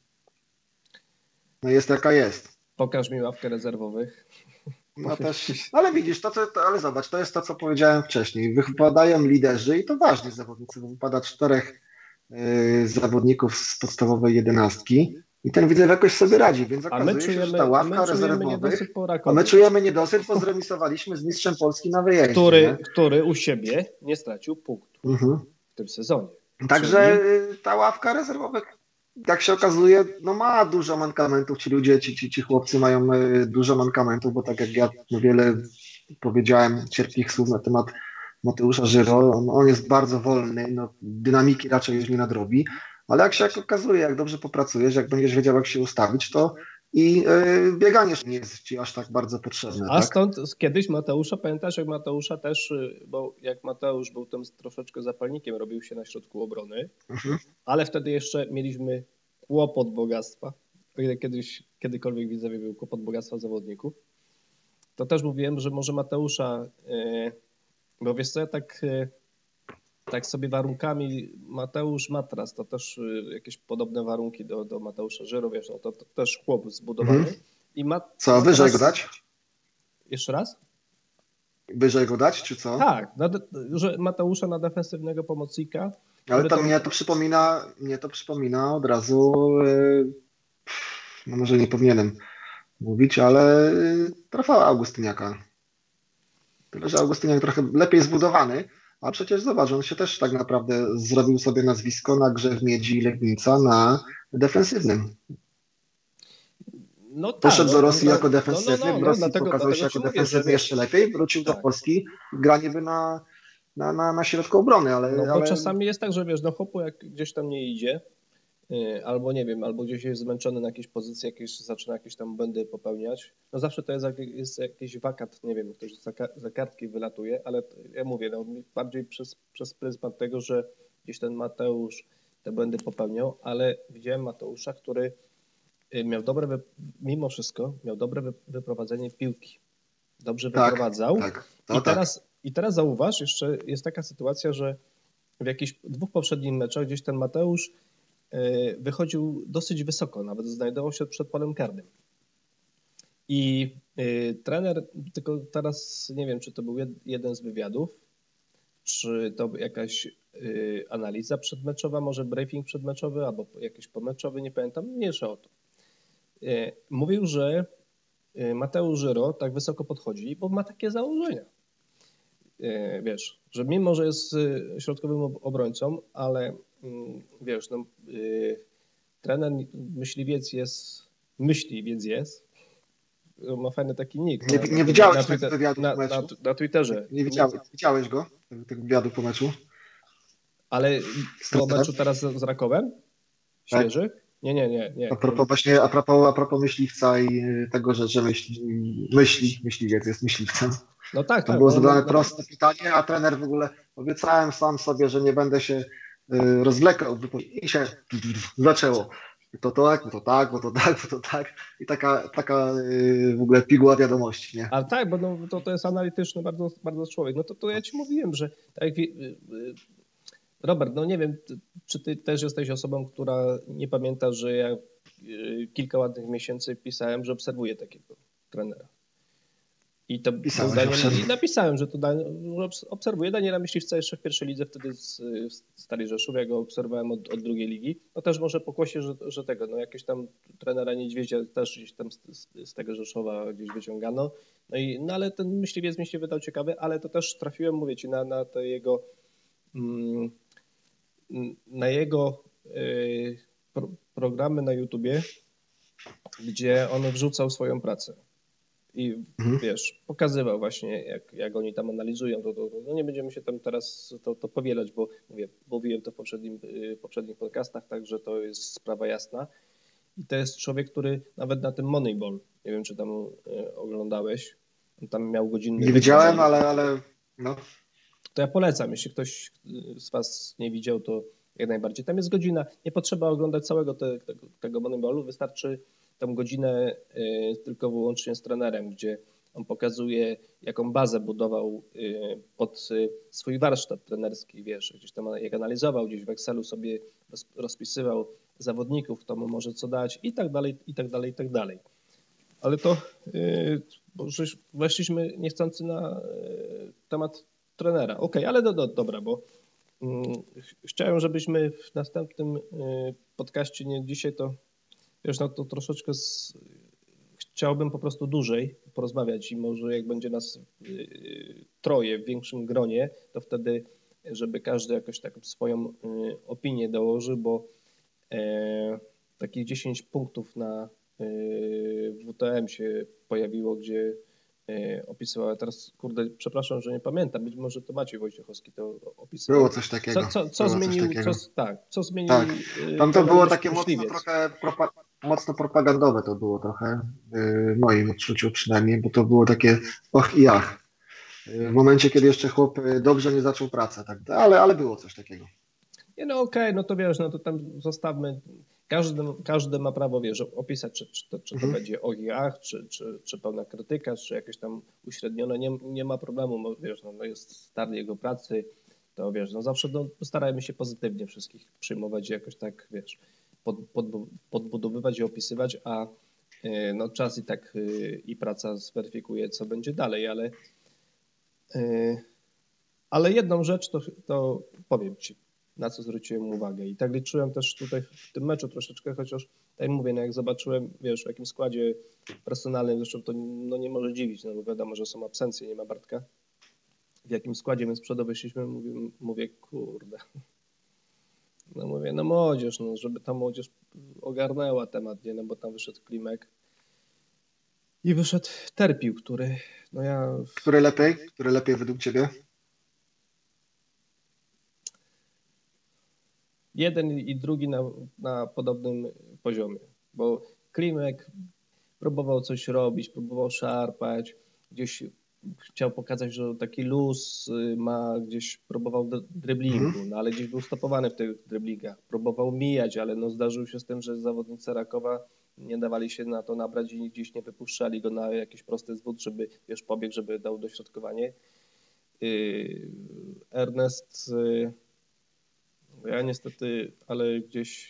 No jest jaka jest. Pokaż mi ławkę rezerwowych. No też, ale widzisz, ale zobacz, to jest to, co powiedziałem wcześniej. Wypadają liderzy i to ważni zawodnicy, bo wypada 4 zawodników z podstawowej 11 i ten Widzew jakoś sobie radzi, więc okazuje się, że ta ławka rezerwowych, a my czujemy niedosyt, bo zremisowaliśmy z mistrzem Polski na wyjeździe. Który u siebie nie stracił punktu w tym sezonie. Także ta ławka rezerwowych, jak się okazuje, no ma dużo mankamentów. Ci ludzie, ci chłopcy mają dużo mankamentów, bo tak jak ja wiele powiedziałem cierpkich słów na temat Mateusza Żyro, on jest bardzo wolny, no, dynamiki raczej już nie nadrobi, ale jak się okazuje, jak dobrze popracujesz, jak będziesz wiedział, jak się ustawić, to i bieganie nie jest ci aż tak bardzo potrzebne. A stąd kiedyś Mateusza, pamiętasz, jak Mateusza też, bo jak Mateusz był tam troszeczkę zapalnikiem, robił się na środku obrony, ale wtedy jeszcze mieliśmy kłopot bogactwa. Kiedykolwiek Widzewie był kłopot bogactwa zawodników, to też mówiłem, że może Mateusza, bo wiesz co, ja tak sobie warunkami Mateusz Matras, to też jakieś podobne warunki do Mateusza Żyro, wiesz, no to też chłop zbudowany. I co, wyżej go dać? Jeszcze raz? Wyżej go dać, czy co? Tak, że Mateusza na defensywnego pomocnika. Ale to mnie to przypomina od razu, no może nie powinienem mówić, ale Rafała Augustyniaka. Tyle, że Augustyniak trochę lepiej zbudowany, a przecież zobacz, on się też tak naprawdę zrobił sobie nazwisko na grze w Miedzi Legnica na defensywnym. No tak, Poszedł do Rosji no, jako defensywny, w Rosji dlatego pokazał się ci jako mówię, że defensywny jeszcze lepiej, wrócił do tak. Polski, gra niby na środku obrony, No bo ale czasami jest tak, że wiesz, no chłopu jak gdzieś tam nie idzie, albo nie wiem, albo gdzieś jest zmęczony na jakiejś pozycji, zaczyna jakieś tam błędy popełniać, no zawsze to jest jakiś wakat, nie wiem, ktoś za kartki wylatuje, ale ja mówię, no bardziej przez pryzmat tego, że gdzieś ten Mateusz te błędy popełniał, ale widziałem Mateusza, który miał mimo wszystko miał dobre wyprowadzenie piłki. Dobrze wyprowadzał. Tak. I teraz zauważ, jeszcze jest taka sytuacja, że w jakichś 2 poprzednich meczach gdzieś ten Mateusz wychodził dosyć wysoko, nawet znajdował się przed polem karnym. I trener, tylko teraz nie wiem, czy to był jeden z wywiadów, czy to jakaś analiza przedmeczowa, może briefing przedmeczowy, albo jakiś pomeczowy, nie pamiętam, mniejsza o to. Mówił, że Mateusz Żyro tak wysoko podchodzi, bo ma takie założenia. Wiesz, że mimo, że jest środkowym obrońcą, ale wiesz, no, trener myśliwiec jest, ma fajny taki nick. Nie widziałeś tego wywiadu po meczu? Na Twitterze. Nie widziałeś go, tego wywiadu po meczu? Ale po meczu teraz z Rakowem? Świeży? Tak. Nie. A propos myśliwca i tego, że myśliwiec jest myśliwcem. No tak. To było zadane proste pytanie, a trener w ogóle obiecałem sam sobie, że nie będę się rozwlekał i się zaczęło. To tak. I taka w ogóle piguła wiadomości, nie? Ale tak, bo no, to jest analityczny bardzo, bardzo człowiek. No to ja ci mówiłem, że tak Robert, no nie wiem, czy ty też jesteś osobą, która nie pamięta, że ja kilka ładnych miesięcy pisałem, że obserwuję takiego trenera. I to napisałem, że obserwuję Daniela Myśliwca jeszcze w pierwszej lidze, wtedy z Stali Rzeszów, ja go obserwowałem od drugiej ligi. No też może pokłosie, że tego, no jakieś tam trenera Niedźwiedzia też gdzieś tam z tego Rzeszowa gdzieś wyciągano. No ale ten Myśliwiec mi się wydał ciekawy, ale to też trafiłem, mówię ci, na te jego programy na YouTubie, gdzie on wrzucał swoją pracę. I wiesz, pokazywał właśnie, jak oni tam analizują. No nie będziemy się tam teraz to powielać, bo mówiłem to w poprzednich podcastach, także to jest sprawa jasna. I to jest człowiek, który nawet na tym Moneyball, nie wiem, czy tam oglądałeś, on tam miał godzinny... Nie widziałem, ale no. To ja polecam, jeśli ktoś z was nie widział, to jak najbardziej. Tam jest godzina, nie potrzeba oglądać całego tego Moneyballu, wystarczy tą godzinę tylko wyłącznie z trenerem, gdzie on pokazuje, jaką bazę budował pod swój warsztat trenerski, wiesz, gdzieś tam jak analizował, gdzieś w Excelu sobie rozpisywał zawodników, kto mu może co dać i tak dalej. Ale to bo weszliśmy niechcący na temat trenera. Okej, ale dobra, bo chciałem, żebyśmy w następnym podcaście, nie dzisiaj, to wiesz, no to troszeczkę chciałbym po prostu dłużej porozmawiać i może jak będzie nas troje w większym gronie, to wtedy, żeby każdy jakoś taką swoją opinię dołożył, bo takich 10 punktów na WTM się pojawiło, gdzie opisywał, teraz kurde, przepraszam, że nie pamiętam, być może to Maciej Wojciechowski to opisywał. Było coś takiego. Co zmienił? Co zmienił? Tak. Tam to było takie mocno propagandowe to było trochę, w moim odczuciu przynajmniej, bo to było takie och i ach. W momencie, kiedy jeszcze chłop dobrze nie zaczął pracę, tak, ale było coś takiego. Nie, no okej, no to wiesz, no to tam zostawmy. Każdy ma prawo, wiesz, opisać, czy to będzie och i ach, czy pełna krytyka, czy jakieś tam uśrednione, nie ma problemu, wiesz, no jest start jego pracy, to wiesz, no zawsze starajmy się pozytywnie wszystkich przyjmować i jakoś tak, wiesz, podbudowywać i opisywać, a no czas i tak i praca zweryfikuje, co będzie dalej, ale jedną rzecz to powiem ci, na co zwróciłem uwagę i tak liczyłem też tutaj w tym meczu troszeczkę, chociaż tak mówię, no jak zobaczyłem, wiesz, w jakim składzie personalnym, zresztą to no nie może dziwić, no bo wiadomo, że są absencje, nie ma Bartka, w jakim składzie my z przodu wyszliśmy, mówię, kurde, no mówię, no młodzież, no żeby ta młodzież ogarnęła temat, nie, no bo tam wyszedł Klimek I wyszedł Terpił, który Który lepiej według ciebie? jeden i drugi na podobnym poziomie, bo Klimek próbował coś robić, próbował szarpać, gdzieś chciał pokazać, że taki luz ma, gdzieś próbował driblingu, no ale gdzieś był stopowany w tych driblingach, próbował mijać, ale zdarzył się z tym, że zawodnicy Rakowa nie dawali się na to nabrać i gdzieś nie wypuszczali go na jakiś prosty zwód, żeby pobiegł, żeby dał dośrodkowanie. Ernest, ja niestety, ale gdzieś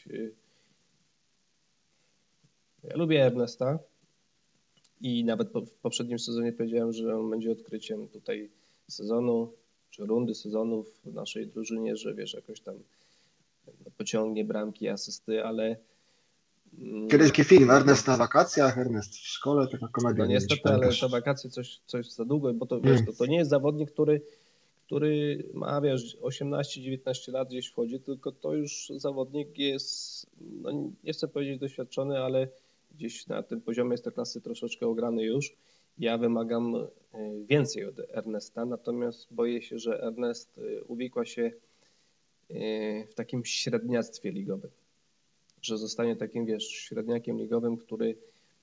ja lubię Ernesta i nawet w poprzednim sezonie powiedziałem, że on będzie odkryciem tutaj sezonu, czy rundy sezonów w naszej drużynie, że jakoś tam pociągnie bramki, asysty, ale Kiedyś taki film, Ernest na wakacjach, Ernest w szkole, taka komedia. No niestety, ale te wakacje coś za długo, bo to nie jest zawodnik, który ma 18-19 lat gdzieś wchodzi, tylko to już zawodnik jest, nie chcę powiedzieć doświadczony, ale gdzieś na tym poziomie Ekstraklasy troszeczkę ograny już. Ja wymagam więcej od Ernesta, natomiast boję się, że Ernest uwikła się w takim średniactwie ligowym, że zostanie takim, średniakiem ligowym, który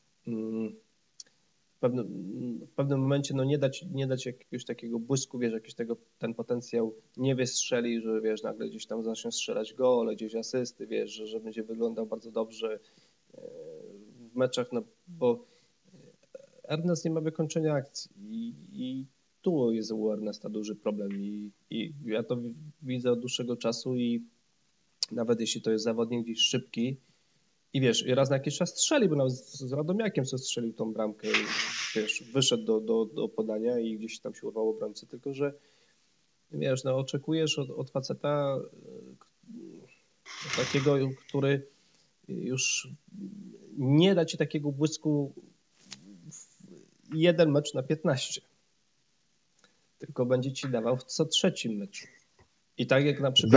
w pewnym momencie nie dać jakiegoś takiego błysku, ten potencjał nie wystrzeli, że nagle gdzieś tam zacznie strzelać gole, gdzieś asysty, że będzie wyglądał bardzo dobrze w meczach, bo Ernest nie ma wykończenia akcji i tu jest u Ernesta duży problem i ja to widzę od dłuższego czasu i nawet jeśli to jest zawodnik gdzieś szybki i i raz na jakiś czas strzeli, bo nawet z Radomiakiem sobie strzelił tą bramkę, wyszedł do podania i gdzieś tam się urwał obrońcy, tylko że oczekujesz od faceta takiego, który już nie da ci takiego błysku jeden mecz na 15, tylko będzie ci dawał w co trzecim meczu. I tak jak na przykład...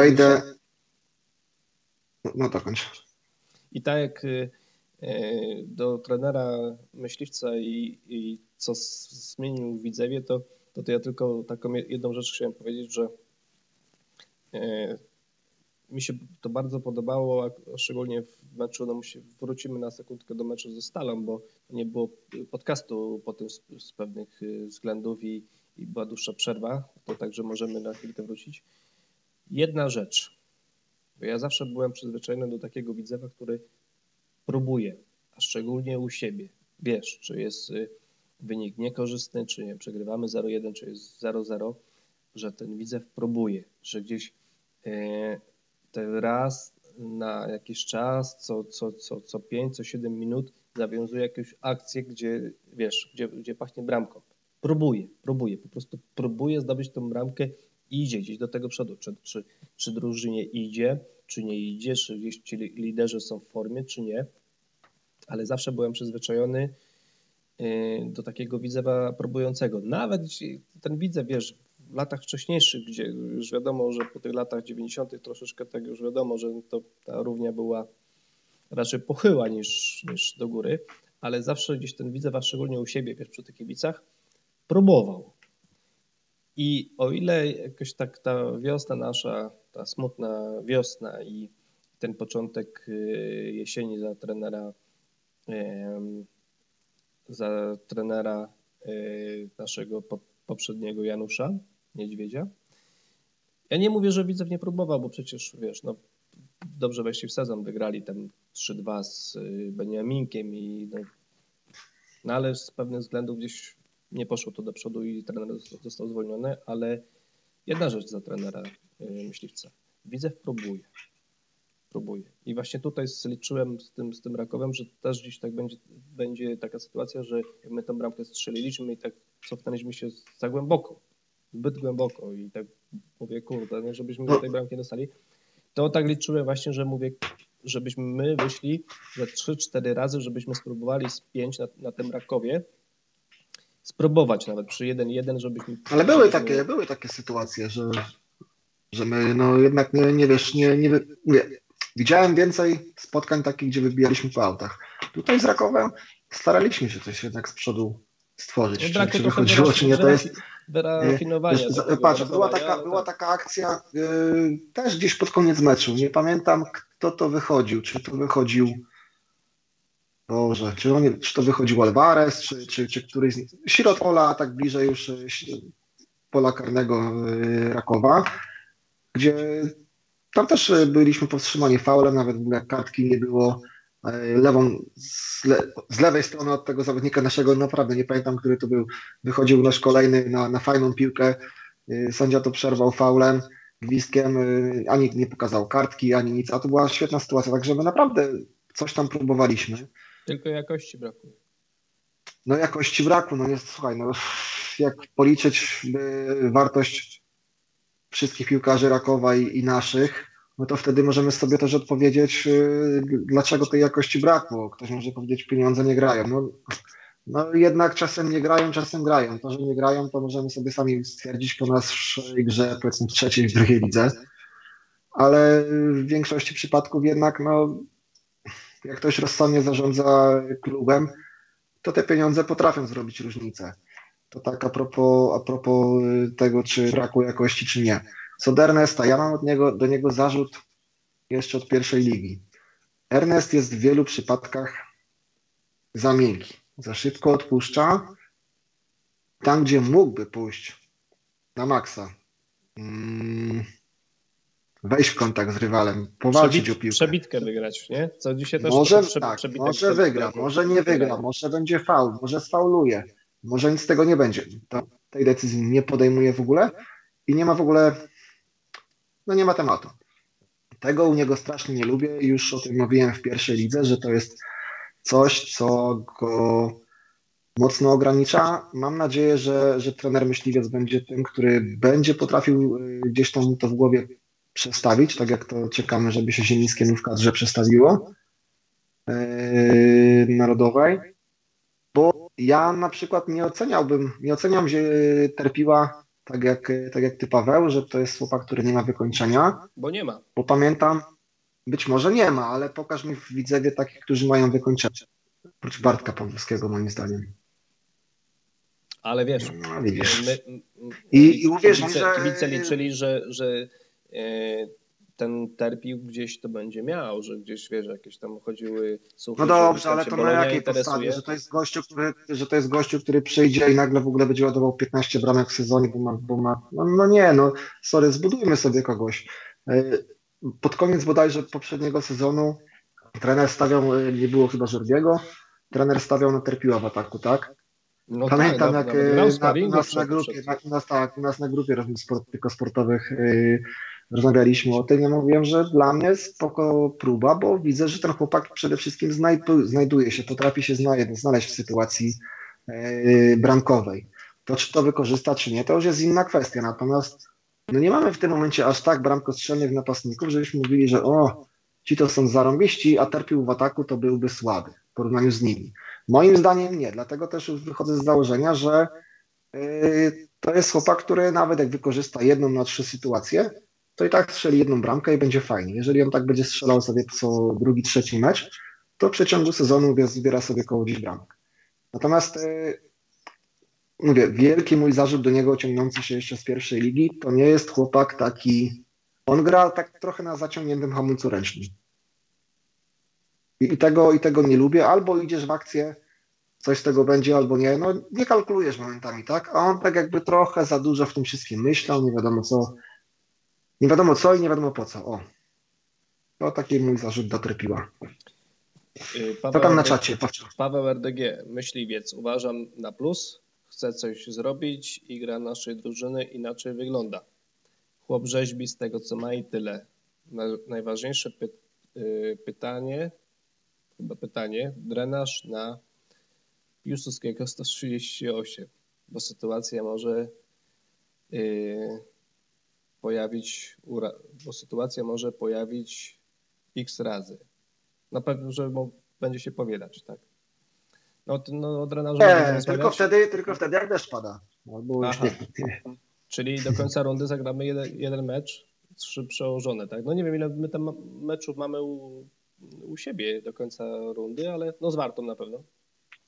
No to kończ. I tak jak do trenera Myśliwca i co zmienił w Widzewie, to ja tylko taką jedną rzecz chciałem powiedzieć, że mi się to bardzo podobało, a szczególnie w meczu, wrócimy na sekundkę do meczu ze Stalą, bo nie było podcastu po tym z pewnych względów i była dłuższa przerwa, to także możemy na chwilkę wrócić. Jedna rzecz, bo ja zawsze byłem przyzwyczajony do takiego Widzewa, który próbuje, a szczególnie u siebie, czy jest wynik niekorzystny, czy nie, przegrywamy 0-1, czy jest 0-0, że ten Widzew próbuje, że gdzieś raz na jakiś czas, co 5, co 7 minut zawiązuje jakąś akcję, gdzie pachnie bramką. Próbuje, po prostu próbuje zdobyć tą bramkę i idzie gdzieś do tego przodu. Czy drużynie idzie, czy nie idzie, czy gdzieś ci liderzy są w formie, czy nie. Ale zawsze byłem przyzwyczajony do takiego Widzewa próbującego. Nawet ten Widzew, w latach wcześniejszych, gdzie już wiadomo, że po tych latach 90. troszeczkę tak już wiadomo, że ta równia była raczej pochyła niż do góry, ale zawsze gdzieś ten Widzew, a szczególnie u siebie, przy tych kibicach, próbował. I o ile jakoś tak ta wiosna nasza, ta smutna wiosna i ten początek jesieni za trenera naszego poprzedniego Janusza Niedźwiedzia. Ja nie mówię, że Widzew nie próbował, bo przecież dobrze weszli w sezon, wygrali tam 3-2 z Beniaminkiem ale z pewnych względów gdzieś nie poszło to do przodu i trener został zwolniony, ale jedna rzecz za trenera Myśliwca. Widzew próbuje. I właśnie tutaj liczyłem z tym Rakowem, że też gdzieś tak będzie taka sytuacja, że jak my tę bramkę strzeliliśmy i tak cofnęliśmy się za głęboko, zbyt głęboko i tak mówię, kurde, żebyśmy do tej bramki dostali, to tak liczyłem właśnie, że mówię, żebyśmy my wyszli za 3-4 razy, żebyśmy spróbowali z 5 na tym Rakowie, spróbować nawet przy 1-1, żebyśmy... Ale były takie sytuacje, że my jednak mówię, widziałem więcej spotkań takich, gdzie wybijaliśmy po autach. Tutaj z Rakowem staraliśmy się coś jednak z przodu stworzyć. Brakło Czy trochę wychodziło, czy nie, to jest... wyrafinowania. Patrz, była taka akcja też gdzieś pod koniec meczu. Nie pamiętam, kto to wychodził. Czy to wychodził... Boże, czy to wychodził Alvarez, czy któryś z nich. Środek pola, tak bliżej już pola karnego Rakowa, gdzie tam też byliśmy powstrzymani faulem, nawet w ogóle kartki nie było. Z lewej strony od tego zawodnika naszego, naprawdę nie pamiętam, który to był, wychodził nasz kolejny na fajną piłkę. Sędzia to przerwał faulem, gwizdkiem, ani nie pokazał kartki, ani nic, a to była świetna sytuacja, także my naprawdę coś tam próbowaliśmy. Tylko jakości brakuje. No jakości brakło, no jest, słuchaj, no jak policzyć wartość wszystkich piłkarzy Rakowa i naszych, no to wtedy możemy sobie też odpowiedzieć, dlaczego tej jakości brakło. Ktoś może powiedzieć, pieniądze nie grają. No jednak czasem nie grają, czasem grają. To, że nie grają, to możemy sobie sami stwierdzić po naszej grze, powiedzmy w trzeciej, w drugiej lidze. Ale w większości przypadków jednak, no jak ktoś rozsądnie zarządza klubem, to te pieniądze potrafią zrobić różnicę. To tak a propos tego, czy brakło jakości, czy nie. Co do Ernesta, ja mam do niego zarzut jeszcze od pierwszej ligi. Ernest jest w wielu przypadkach za miękki, za szybko odpuszcza. Tam, gdzie mógłby pójść na maksa, wejść w kontakt z rywalem, powalczyć o piłkę. Przebitkę wygrać, nie? Co dzisiaj też może wygra, może nie wygra, może będzie faul, może sfauluje, może nic z tego nie będzie. Tej decyzji nie podejmuje w ogóle i nie ma w ogóle, no nie ma tematu. Tego u niego strasznie nie lubię i już o tym mówiłem w pierwszej lidze, że to jest coś, co go mocno ogranicza. Mam nadzieję, że trener myśliwiec będzie tym, który będzie potrafił gdzieś tam to w głowie przestawić, tak jak to czekamy, żeby się Zielińskiemu w kadrze przestawiło narodowej, bo ja na przykład nie oceniam Terpiła tak jak ty, Paweł, że to jest chłopak, który nie ma wykończenia. Bo nie ma. Bo pamiętam, być może nie ma, ale pokaż mi w Widzewie takich, którzy mają wykończenie. Oprócz Bartka Pawłowskiego, moim zdaniem. Ale wiesz, no, widzisz. I uwierz mi, że... Kibice liczyli, że ten Terpił gdzieś to będzie miał, że gdzieś, wiesz, jakieś tam chodziły słuchy. No dobrze, ale to na jakiej podstawie? Że to jest gościu, który przyjdzie i nagle w ogóle będzie ładował 15 bramek w sezonie, bo ma sorry, zbudujmy sobie kogoś. Pod koniec bodajże poprzedniego sezonu trener stawiał, nie było chyba Żordiego, trener stawiał na Terpiła w ataku, tak? No pamiętam, tak, jak u nas na grupie tylko sportowych rozmawialiśmy o tym. Ja mówiłem, że dla mnie spoko próba, bo widzę, że ten chłopak przede wszystkim znajduje się, potrafi się znaleźć w sytuacji bramkowej. To czy to wykorzysta, czy nie, to już jest inna kwestia. Natomiast no nie mamy w tym momencie aż tak bramkostrzelnych napastników, żebyśmy mówili, że ci to są zarąbiści, a Terpił w ataku to byłby słaby w porównaniu z nimi. Moim zdaniem nie, dlatego też już wychodzę z założenia, że to jest chłopak, który nawet jak wykorzysta 1 na 3 sytuacje, to i tak strzeli 1 bramkę i będzie fajnie. Jeżeli on tak będzie strzelał sobie co drugi, trzeci mecz, to w przeciągu sezonu zbiera sobie koło 10 bramek. Natomiast mówię, wielki mój zarzut do niego ciągnący się jeszcze z pierwszej ligi, to nie jest chłopak taki, on gra tak trochę na zaciągniętym hamulcu ręcznym. I tego nie lubię. Albo idziesz w akcję, coś z tego będzie, albo nie. No nie kalkulujesz momentami, tak? A on tak jakby trochę za dużo w tym wszystkim myślał, nie wiadomo co i nie wiadomo po co. To taki mój zarzut do Terpiła. Co tam na czacie? Paweł RDG, myśliwiec, uważam na plus, chce coś zrobić i gra naszej drużyny inaczej wygląda. Chłop rzeźbi z tego, co ma i tyle. Najważniejsze pytanie, drenaż na Piłsudskiego 138, bo sytuacja może pojawić x razy. Na pewno, że będzie się powielać, tak? No o drenażu tylko wtedy jak deszcz pada. Czyli do końca rundy zagramy jeden mecz, 3 przełożone, tak? No nie wiem, ile my tam meczów mamy u siebie do końca rundy, ale no z Wartą na pewno.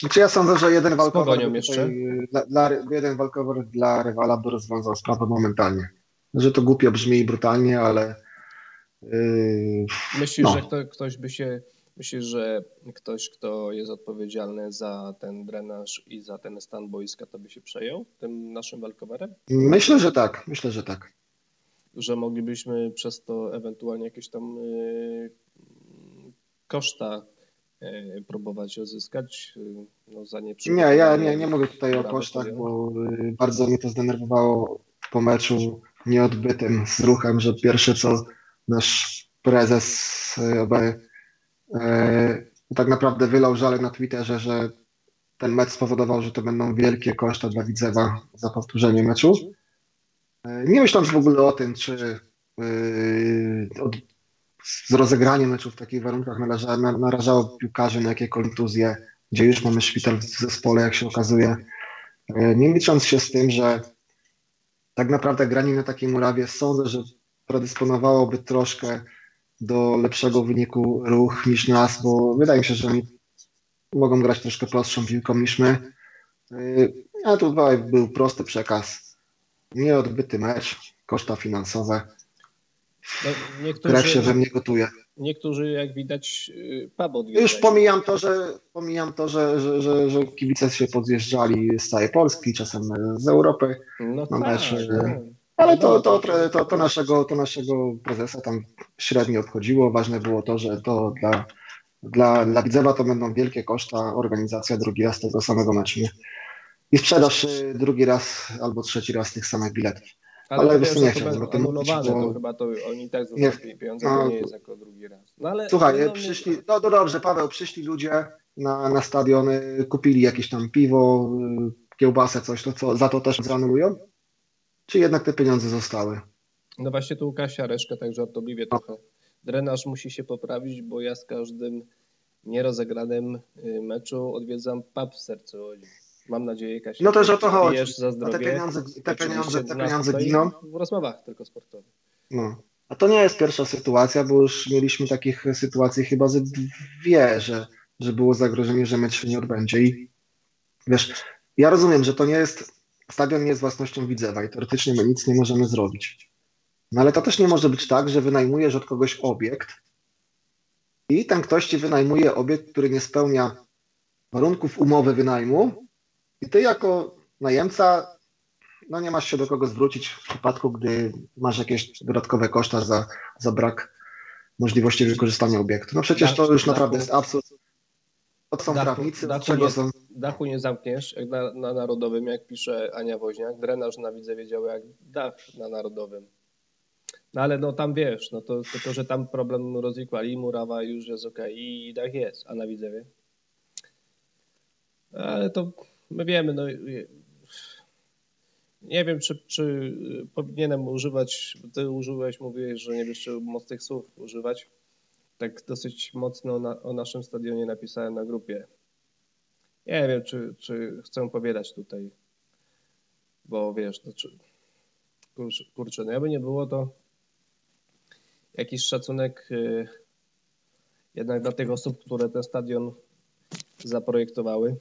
Znaczy ja sądzę, że jeden walkover, jeden walkover dla rywala by rozwiązał sprawę momentalnie. Że to głupio brzmi i brutalnie, ale Myślisz, że myślisz, że ktoś, kto jest odpowiedzialny za ten drenaż i za ten stan boiska, to by się przejął tym naszym walkowerem? Myślę, że tak. Że moglibyśmy przez to ewentualnie jakieś tam koszta próbować uzyskać, no za Nie, ja nie mówię tutaj o kosztach, bo bardzo mnie to zdenerwowało po meczu nieodbytym z Ruchem, że pierwsze co nasz prezes tak naprawdę wylał żale na Twitterze, że ten mecz spowodował, że to będą wielkie koszta dla Widzewa za powtórzenie meczu. Nie myśląc w ogóle o tym, czy z rozegraniem meczu w takich warunkach narażało piłkarzy na jakie kontuzje, gdzie już mamy szpital w zespole, jak się okazuje. Nie licząc się z tym, że tak naprawdę granie na takiej murawie sądzę, że predysponowałoby troszkę do lepszego wyniku Ruch niż nas, bo wydaje mi się, że oni mogą grać troszkę prostszą piłką niż my. A tutaj był prosty przekaz. Nieodbyty mecz, koszta finansowe. No, krew się we mnie gotuje. Niektórzy, jak widać, pub odwiedzają. Już pomijam to, że kibice się podjeżdżali z całej Polski, czasem z Europy na mecz. Ale to naszego prezesa tam średnio obchodziło. Ważne było to, że to dla Widzewa to będą wielkie koszta, organizacja drugi raz tego samego meczu. Nie? I sprzedaż drugi raz albo trzeci raz tych samych biletów. Ale wiesz, nie chciałbym o tym mówić, bo chyba to oni tak zostawili pieniądze, to nie jest jako drugi raz. No, ale, słuchaj, no dobrze, Paweł, przyszli ludzie na stadion, kupili jakieś tam piwo, kiełbasę, coś, to co, za to też zanulują? Czy jednak te pieniądze zostały? No właśnie tu Kasia Reszka tak żartobliwie trochę. Drenaż musi się poprawić, bo ja z każdym nierozegranym meczu odwiedzam pub w sercu Łodzi. Mam nadzieję, Kasia, no też o to chodzi. Za zdrowie. Te pieniądze giną w rozmowach tylko sportowych. No. A to nie jest pierwsza sytuacja, bo już mieliśmy takich sytuacji chyba ze dwie, że było zagrożenie, że mecz się nie odbędzie. I wiesz, ja rozumiem, że to nie jest, stadion nie jest własnością Widzewa i teoretycznie my nic nie możemy zrobić. No ale to też nie może być tak, że wynajmujesz od kogoś obiekt i ten ktoś ci wynajmuje obiekt, który nie spełnia warunków umowy wynajmu i ty jako najemca no nie masz się do kogo zwrócić w przypadku, gdy masz jakieś dodatkowe koszta za brak możliwości wykorzystania obiektu. No przecież to już naprawdę jest absurd. To są prawnicy, od czego są... Dachu nie zamkniesz, jak na Narodowym, jak pisze Ania Woźniak, drenaż na Widzewie działa jak dach na Narodowym. No ale no tam wiesz, no to tylko, że tam problem rozwikłali, murawa już jest okej i dach jest, a na Widzewie? Ale to my wiemy, no nie wiem, czy powinienem używać, ty użyłeś, mówiłeś, że nie wiesz, czy mocnych słów używać. Tak dosyć mocno o naszym stadionie napisałem na grupie. Nie wiem, czy chcę powiadać tutaj, bo wiesz, to kurczę, no jakby nie było, to jakiś szacunek jednak dla tych osób, które ten stadion zaprojektowały,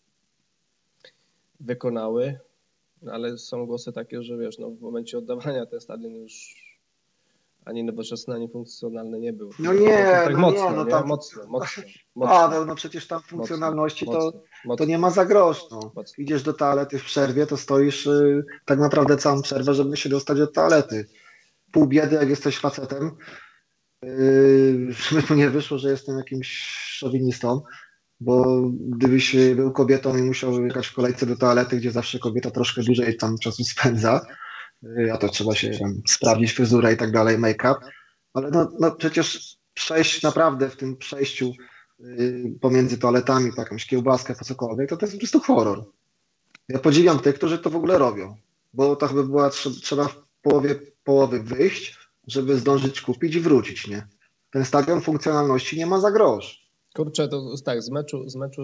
wykonały, ale są głosy takie, że wiesz, no w momencie oddawania ten stadion już ani nowoczesny, ani funkcjonalny nie był. No nie, tak no mocno, nie, no nie? tam... Mocno. Paweł, no przecież tam funkcjonalności to nie ma za grosz. No. Idziesz do toalety w przerwie, to stoisz tak naprawdę całą przerwę, żeby się dostać do toalety. Pół biedy, jak jesteś facetem. Żeby tu nie wyszło, że jestem jakimś szowinistą, bo gdybyś był kobietą i musiał jechać w kolejce do toalety, gdzie zawsze kobieta troszkę dłużej tam czasu spędza, a to trzeba się tam sprawdzić fryzurę i tak dalej, make-up, ale no przecież przejść naprawdę w tym przejściu pomiędzy toaletami po jakąś kiełbaskę, po cokolwiek, to jest po prostu horror. Ja podziwiam tych, którzy to w ogóle robią, bo to chyba była trzeba w połowy wyjść, żeby zdążyć kupić i wrócić, nie? Ten stadion funkcjonalności nie ma za grosz. Kurczę, to tak, z meczu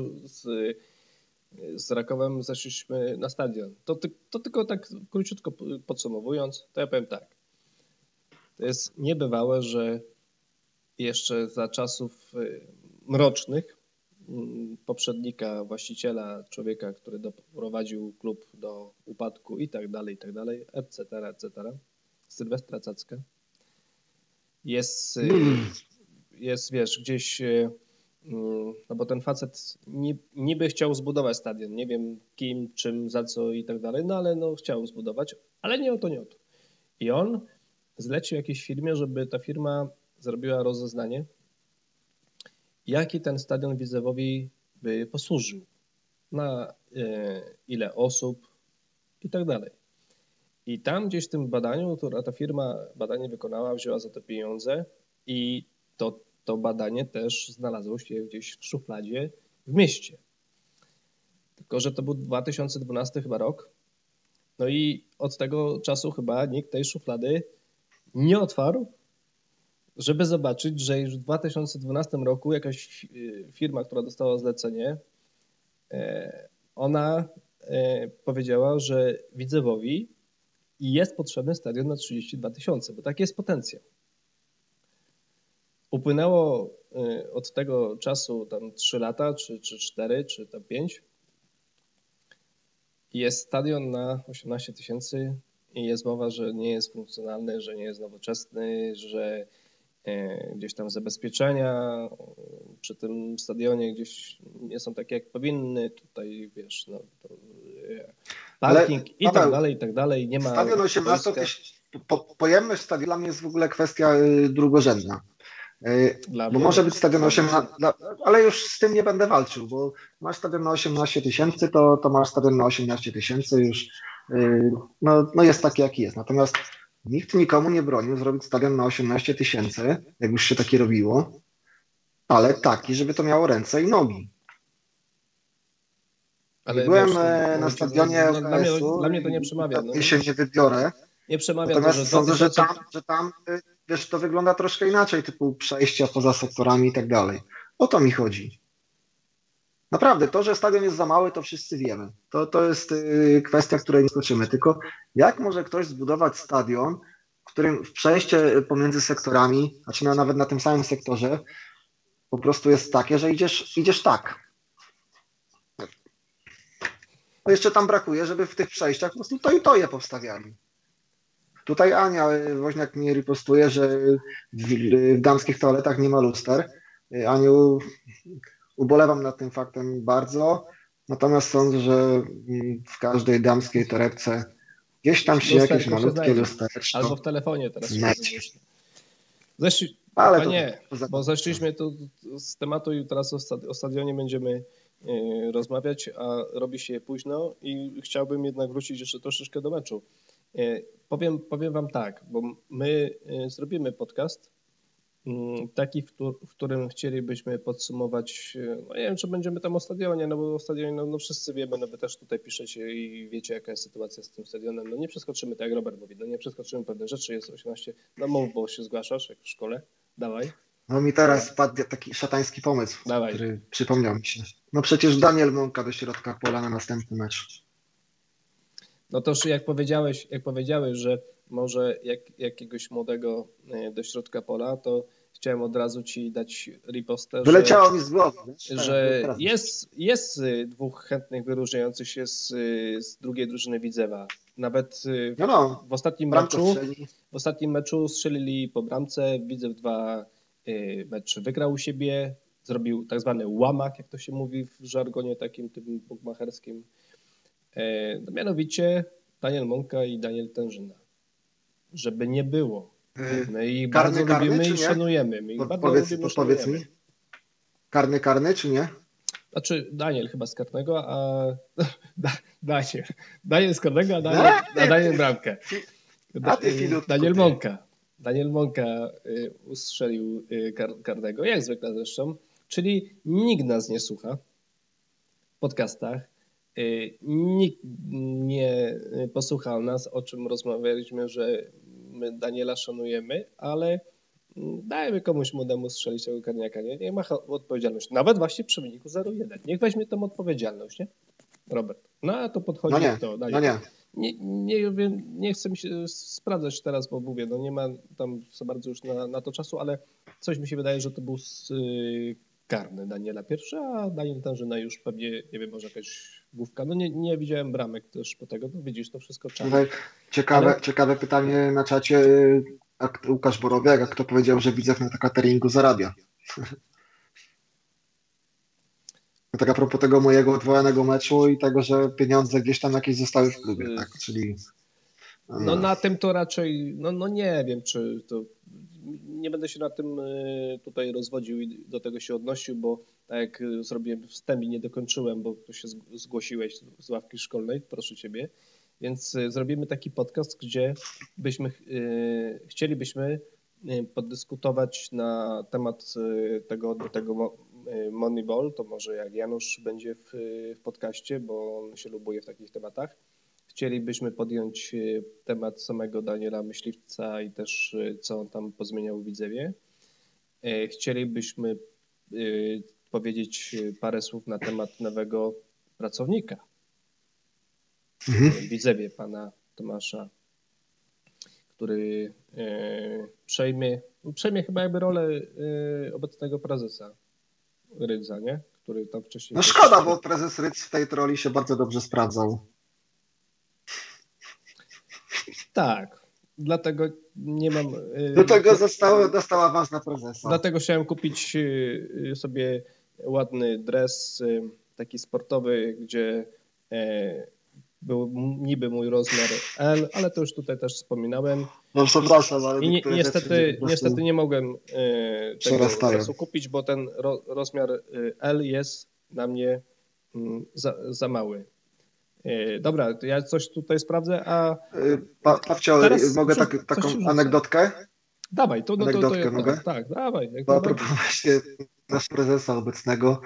z Rakowem zeszliśmy na stadion. To tylko tak króciutko podsumowując, to ja powiem tak. To jest niebywałe, że jeszcze za czasów mrocznych poprzednika, właściciela, człowieka, który doprowadził klub do upadku i tak dalej, etc., etc. Sylwestra Cacka. Jest, wiesz, gdzieś, no bo ten facet niby chciał zbudować stadion, nie wiem kim, czym, za co i tak dalej, no ale no chciał zbudować, ale nie o to. I on zlecił jakiejś firmie, żeby ta firma zrobiła rozeznanie, jaki ten stadion Widzewowi by posłużył, na ile osób i tak dalej. I tam gdzieś w tym badaniu, która ta firma badanie wykonała, wzięła za to pieniądze i to badanie też znalazło się gdzieś w szufladzie w mieście. Tylko że to był 2012 chyba rok. No i od tego czasu chyba nikt tej szuflady nie otwarł, żeby zobaczyć, że już w 2012 roku jakaś firma, która dostała zlecenie, ona powiedziała, że Widzewowi jest potrzebny stadion na 32 000, bo taki jest potencjał. Upłynęło od tego czasu tam 3 lata, czy 4, czy tam 5. Jest stadion na 18 000 i jest mowa, że nie jest funkcjonalny, że nie jest nowoczesny, że gdzieś tam zabezpieczenia przy tym stadionie gdzieś nie są takie, jak powinny. Tutaj, wiesz, no, parking ale, i tak dalej. Nie ma stadion 18 000, pojemność stadionu dla mnie jest w ogóle kwestia drugorzędna. Bo może być stadion 18, ale już z tym nie będę walczył, bo masz stadion na 18 000, to masz stadion na 18 000 już, no jest taki, jaki jest. Natomiast nikt nikomu nie bronił zrobić stadion na 18 000, jak już się takie robiło, ale taki, żeby to miało ręce i nogi. Ale byłem na stadionie dla mnie to nie przemawia. Ja się nie wybiorę. Nie przemawia. Natomiast to, sądzę, że tam wiesz, to wygląda troszkę inaczej, typu przejścia poza sektorami i tak dalej. O to mi chodzi. Naprawdę, to, że stadion jest za mały, to wszyscy wiemy. To jest kwestia, której nie skoczymy. Tylko jak może ktoś zbudować stadion, w którym przejście pomiędzy sektorami, znaczy nawet na tym samym sektorze, po prostu jest takie, że idziesz tak. No jeszcze tam brakuje, żeby w tych przejściach po prostu to i to je powstawiali. Tutaj Ania Woźniak mi ripostuje, że w damskich toaletach nie ma luster. Aniu, ubolewam nad tym faktem bardzo, natomiast sądzę, że w każdej damskiej torebce gdzieś tam się jakieś malutkie lustereczko. Albo w telefonie teraz. Bo zeszliśmy tu z tematu i teraz o stadionie będziemy rozmawiać, a robi się późno i chciałbym jednak wrócić jeszcze troszeczkę do meczu. Powiem wam tak, bo my zrobimy podcast taki, w którym chcielibyśmy podsumować, no nie wiem, czy będziemy tam o stadionie, no bo o stadionie, no wszyscy wiemy, no wy też tutaj piszecie i wiecie, jaka jest sytuacja z tym stadionem, no nie przeskoczymy, tak jak Robert mówi, no nie przeskoczymy pewne rzeczy, jest 18, no mów, bo się zgłaszasz, jak w szkole, dawaj. No mi teraz padł taki szatański pomysł, który przypomniał mi się. No przecież Daniel Mąka do środka pola na następny mecz. No toż jak powiedziałeś, że może jakiegoś młodego do środka pola, to chciałem od razu ci dać ripostę, wyleciało mi z głowy, że jest 2 chętnych wyróżniających się z drugiej drużyny Widzewa. Nawet w ostatnim meczu strzelili po bramce, Widzew 2 mecz wygrał u siebie, zrobił tak zwany łamak, jak to się mówi w żargonie takim tym bukmacherskim. No mianowicie Daniel Mąka i Daniel Tężyna. Żeby nie było. My ich bardzo lubimy i szanujemy. Powiedz mi, karny czy nie? Znaczy Daniel chyba z karnego, a Daniel z karnego, a Daniel bramkę. Daniel Mąka ustrzelił karnego, jak zwykle zresztą, czyli nikt nas nie słucha w podcastach. Nikt nie posłuchał nas, o czym rozmawialiśmy, że my Daniela szanujemy, ale dajmy komuś młodemu strzelić tego karniaka, nie ma odpowiedzialności. Nawet właśnie przy wyniku 0-1. Niech weźmie tą odpowiedzialność, nie? Robert. No a to podchodzi kto? Nie chcę mi się sprawdzać teraz, bo mówię, no nie ma tam za bardzo już na to czasu, ale coś mi się wydaje, że to był karny Daniela pierwszy, a Daniel Tężyna już pewnie, nie wiem, może jakaś główka. No nie widziałem bramek też po tego, no widzisz, to wszystko czas. Tutaj ciekawe pytanie na czacie. Łukasz Borowiak, a kto powiedział, że Widzew na cateringu zarabia? Tak a propos tego mojego odwołanego meczu i tego, że pieniądze gdzieś tam jakieś zostały w klubie, tak? Czyli... No na tym to raczej, no nie wiem, czy to... Nie będę się na tym tutaj rozwodził i do tego się odnosił, bo tak jak zrobiłem wstęp i nie dokończyłem, bo tu się zgłosiłeś z ławki szkolnej, proszę Ciebie, więc zrobimy taki podcast, gdzie chcielibyśmy poddyskutować na temat tego Moneyball, to może jak Janusz będzie w podcaście, bo on się lubuje w takich tematach. Chcielibyśmy podjąć temat samego Daniela Myśliwca i też co on tam pozmieniał w Widzewie. Chcielibyśmy powiedzieć parę słów na temat nowego pracownika w Widzewie, pana Tomasza, który przejmie chyba jakby rolę obecnego prezesa Rydza, nie? Który tam wcześniej... No szkoda, bo prezes Rydz w tej roli się bardzo dobrze sprawdzał. Tak, dlatego nie mam... Do tego dostał awans na prezesa. Dlatego chciałem kupić sobie ładny dres, taki sportowy, gdzie był niby mój rozmiar L, ale to już tutaj też wspominałem. No przepraszam, ale... I niestety nie mogłem tego dresu kupić, bo ten rozmiar L jest na mnie za mały. Dobra, to ja coś tutaj sprawdzę, a... Pawcio, mogę taką anegdotkę? Dawaj, to mogę? Tak, dawaj. A propos właśnie naszego prezesa obecnego,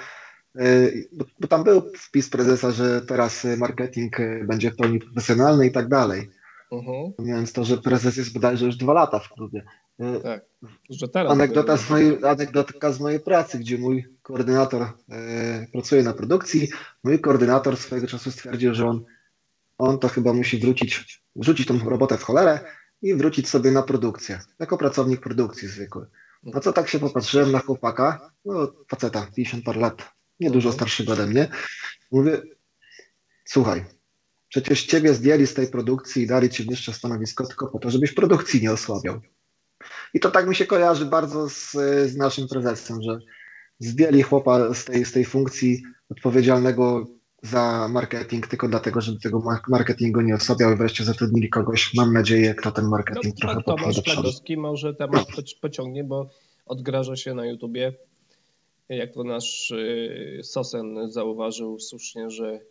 bo tam był wpis prezesa, że teraz marketing będzie w pełni profesjonalny i tak dalej. Mówiąc to, że prezes jest bodajże już 2 lata w klubie. Tak, że teraz... Anegdotka z mojej pracy, gdzie mój koordynator pracuje na produkcji. Mój koordynator swojego czasu stwierdził, że on to chyba musi wrzucić tą robotę w cholerę i wrócić sobie na produkcję, jako pracownik produkcji zwykły. No co tak się popatrzyłem na chłopaka, no faceta, 50 parę lat, niedużo starszego ode mnie. Mówię, słuchaj, przecież ciebie zdjęli z tej produkcji i dali ci wyższe stanowisko tylko po to, żebyś produkcji nie osłabiał. I to tak mi się kojarzy bardzo z naszym prezesem, że zdjęli chłopa z tej funkcji odpowiedzialnego za marketing tylko dlatego, żeby tego marketingu nie osłabiał i wreszcie zatrudnili kogoś, mam nadzieję, kto ten marketing trochę popchnie do przodu. Szlagowski może temat pociągnie, bo odgraża się na YouTubie, jak to nasz Sosen zauważył słusznie, że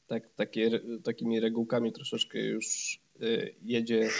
takimi regułkami troszeczkę już jedzie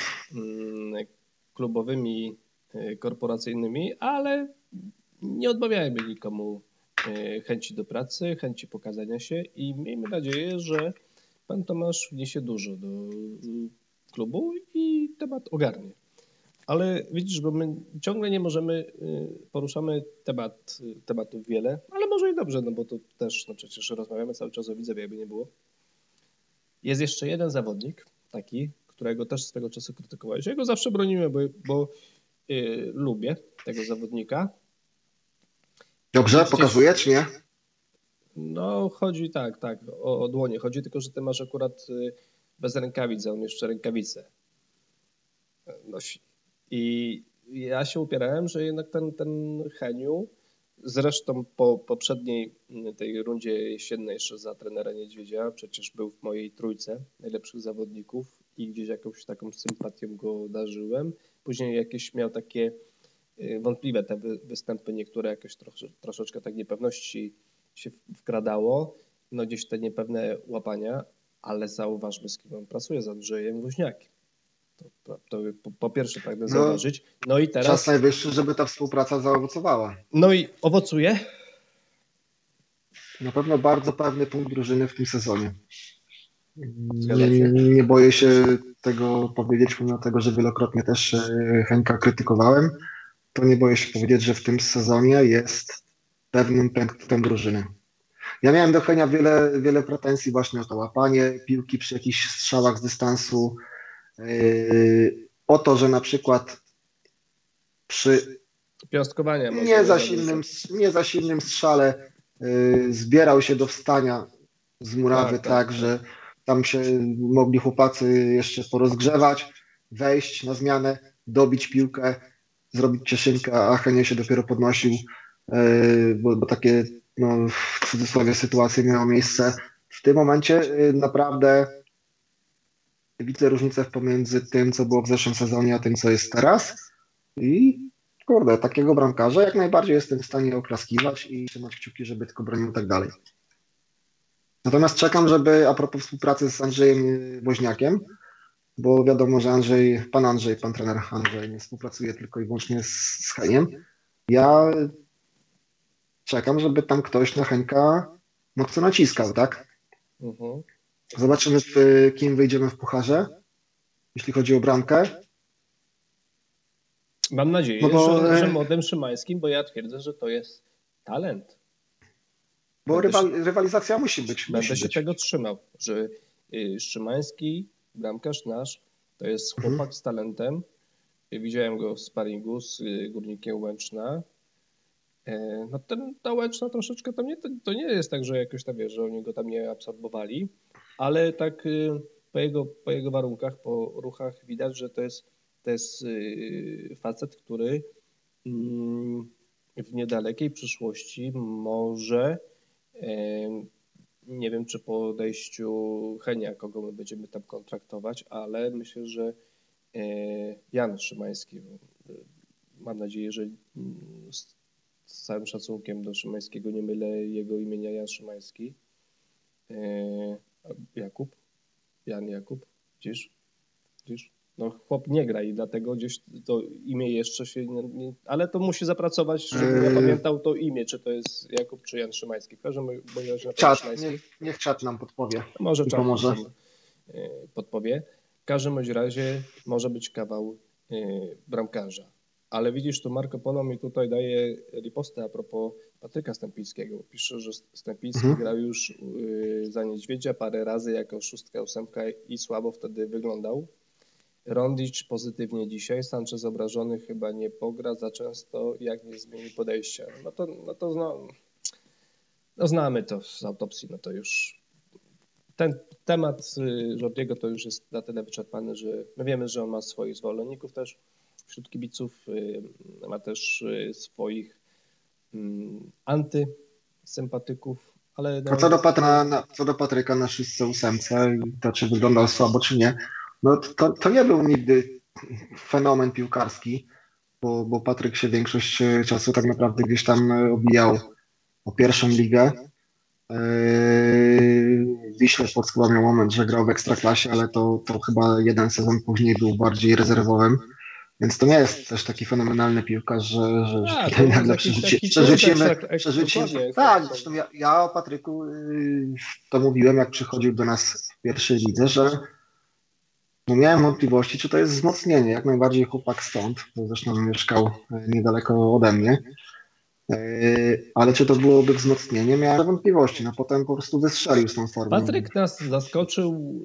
klubowymi, korporacyjnymi, ale nie odmawiajmy nikomu chęci do pracy, chęci pokazania się i miejmy nadzieję, że pan Tomasz wniesie dużo do klubu i temat ogarnie. Ale widzisz, bo my ciągle nie możemy, poruszamy tematów wiele, ale może i dobrze, no bo to też, no przecież rozmawiamy cały czas o Widzewie, jakby nie było. Jest jeszcze jeden zawodnik, taki, którego też swego czasu krytykowałeś. Ja go zawsze broniłem, bo lubię tego zawodnika. Dobrze, pokazuje, czy nie? No chodzi tak, o dłonie. Chodzi tylko, że ty masz akurat bez rękawic, a on jeszcze rękawice nosi. I ja się upierałem, że jednak ten Heniu, zresztą po poprzedniej tej rundzie jesiennej jeszcze za trenera Niedźwiedzia, przecież był w mojej trójce najlepszych zawodników i gdzieś jakąś taką sympatią go darzyłem. Później jakieś miał takie wątpliwe te występy, niektóre jakoś troszeczkę tak niepewności się wkradało, no gdzieś te niepewne łapania, ale zauważmy, z kim on pracuje, z Andrzejem Woźniakiem. To po pierwsze pragnę zauważyć. No i teraz... Czas najwyższy, żeby ta współpraca zaowocowała. No i owocuje? Na pewno bardzo pewny punkt drużyny w tym sezonie. Nie boję się tego powiedzieć, pomimo tego, że wielokrotnie też Henka krytykowałem, to nie boję się powiedzieć, że w tym sezonie jest pewnym punktem drużyny. Ja miałem do Henia wiele pretensji właśnie o to łapanie piłki przy jakichś strzałach z dystansu, o to, że na przykład przy Piąstkowania. Nie za silnym strzale zbierał się do wstania z murawy tak, że tam się mogli chłopacy jeszcze porozgrzewać, wejść na zmianę, dobić piłkę, zrobić cieszynkę, a Henie się dopiero podnosił, bo takie w cudzysłowie sytuacje miało miejsce. W tym momencie naprawdę widzę różnicę pomiędzy tym, co było w zeszłym sezonie, a tym, co jest teraz. I kurde, takiego bramkarza jak najbardziej jestem w stanie oklaskiwać i trzymać kciuki, żeby tylko bronił tak dalej. Natomiast czekam, żeby a propos współpracy z Andrzejem Woźniakiem, bo wiadomo, że pan trener Andrzej nie współpracuje tylko i wyłącznie z Heniem. Ja czekam, żeby tam ktoś na Henka mocno naciskał, tak? Zobaczymy, kim wyjdziemy w pucharze, jeśli chodzi o bramkę. Mam nadzieję, że młodym Szymańskim, bo ja twierdzę, że to jest talent. Bo rywalizacja musi być. Będę się tego trzymał, że Szymański, bramkarz nasz, to jest chłopak z talentem. Widziałem go w sparingu z Górnikiem Łęczna. No ta Łęczna troszeczkę to nie jest tak, że jakoś tam wiesz, że oni go tam nie absorbowali, ale tak po jego warunkach, po ruchach widać, że to jest facet, który w niedalekiej przyszłości może, nie wiem czy po odejściu Henia, kogo my będziemy tam kontraktować, ale myślę, że Jan Szymański, mam nadzieję, że z całym szacunkiem do Szymańskiego nie mylę jego imienia, Jan Szymański. Jan Jakub, widzisz? No chłop nie gra i dlatego gdzieś to imię jeszcze się nie, ale to musi zapracować, żeby ja pamiętał to imię, czy to jest Jakub, czy Jan Szymański. W każdym razie niech czat nam podpowie. Może czat nam podpowie. W każdym razie może być kawał bramkarza. Ale widzisz, tu Marco Polo mi tutaj daje ripostę a propos Patryka Stępińskiego. Pisze, że Stępiński grał już za Niedźwiedzia parę razy jako 6, 8 i słabo wtedy wyglądał. Rondic pozytywnie dzisiaj, Sanchez obrażony chyba nie pogra za często, jak nie zmieni podejścia. Znamy to z autopsji, no to już ten temat Jordiego to już jest na tyle wyczerpany, że my wiemy, że on ma swoich zwolenników też wśród kibiców, ma też swoich antysympatyków, ale... A co do Patryka na 6-8 i to, czy wyglądał słabo, czy nie, no to nie był nigdy fenomen piłkarski, bo Patryk się większość czasu tak naprawdę gdzieś tam obijał o pierwszą ligę. Wiśle Płock chyba miał moment, że grał w Ekstraklasie, ale to chyba jeden sezon później był bardziej rezerwowym. Więc to nie jest też taki fenomenalny piłkarz, że tutaj nagle przerzucimy. Tak, zresztą ja o Patryku to mówiłem, jak przychodził do nas w pierwszej lidze, że miałem wątpliwości, czy to jest wzmocnienie. Jak najbardziej chłopak stąd, bo zresztą mieszkał niedaleko ode mnie. Ale czy to byłoby wzmocnienie? Miałem wątpliwości. No potem po prostu wystrzelił z tą formą. Patryk nas zaskoczył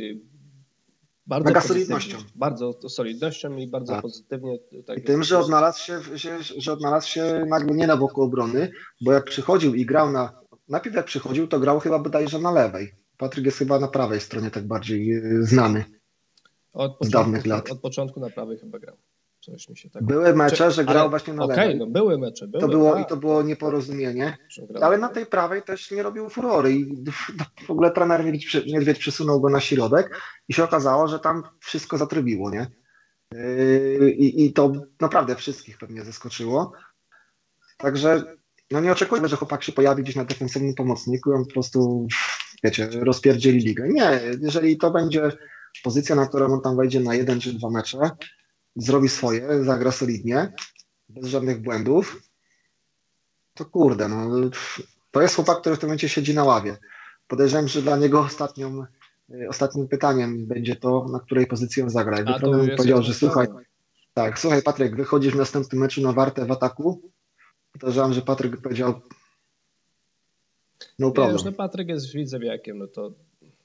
bardzo solidnością i bardzo pozytywnie. Tak, i tym, że odnalazł się nagle nie na boku obrony, bo jak przychodził i grał najpierw jak przychodził, to grał chyba bodajże na lewej. Patryk jest chyba na prawej stronie tak bardziej znany z dawnych lat. Od początku na prawej chyba grał. Coś mi się tak... Były mecze, że grał właśnie na lewej. No były mecze. To było nieporozumienie, ale na tej prawej też nie robił furory i w ogóle trener Niedźwiedź przesunął go na środek i się okazało, że tam wszystko zatrybiło, nie? I to naprawdę wszystkich pewnie zaskoczyło. Także nie oczekujmy, że chłopak się pojawi gdzieś na defensywnym pomocniku i on po prostu, wiecie, rozpierdzieli ligę. Nie, jeżeli to będzie pozycja, na którą on tam wejdzie na 1 czy 2 mecze, zrobi swoje, zagra solidnie, bez żadnych błędów, to kurde, to jest chłopak, który w tym momencie siedzi na ławie. Podejrzewam, że dla niego ostatnim pytaniem będzie to, na której pozycji on zagra. Jakby trener powiedział, że słuchaj Patryk, wychodzisz w następnym meczu na Wartę w ataku, podejrzewam, że Patryk powiedział no problem. Patryk jest widzewiakiem, no to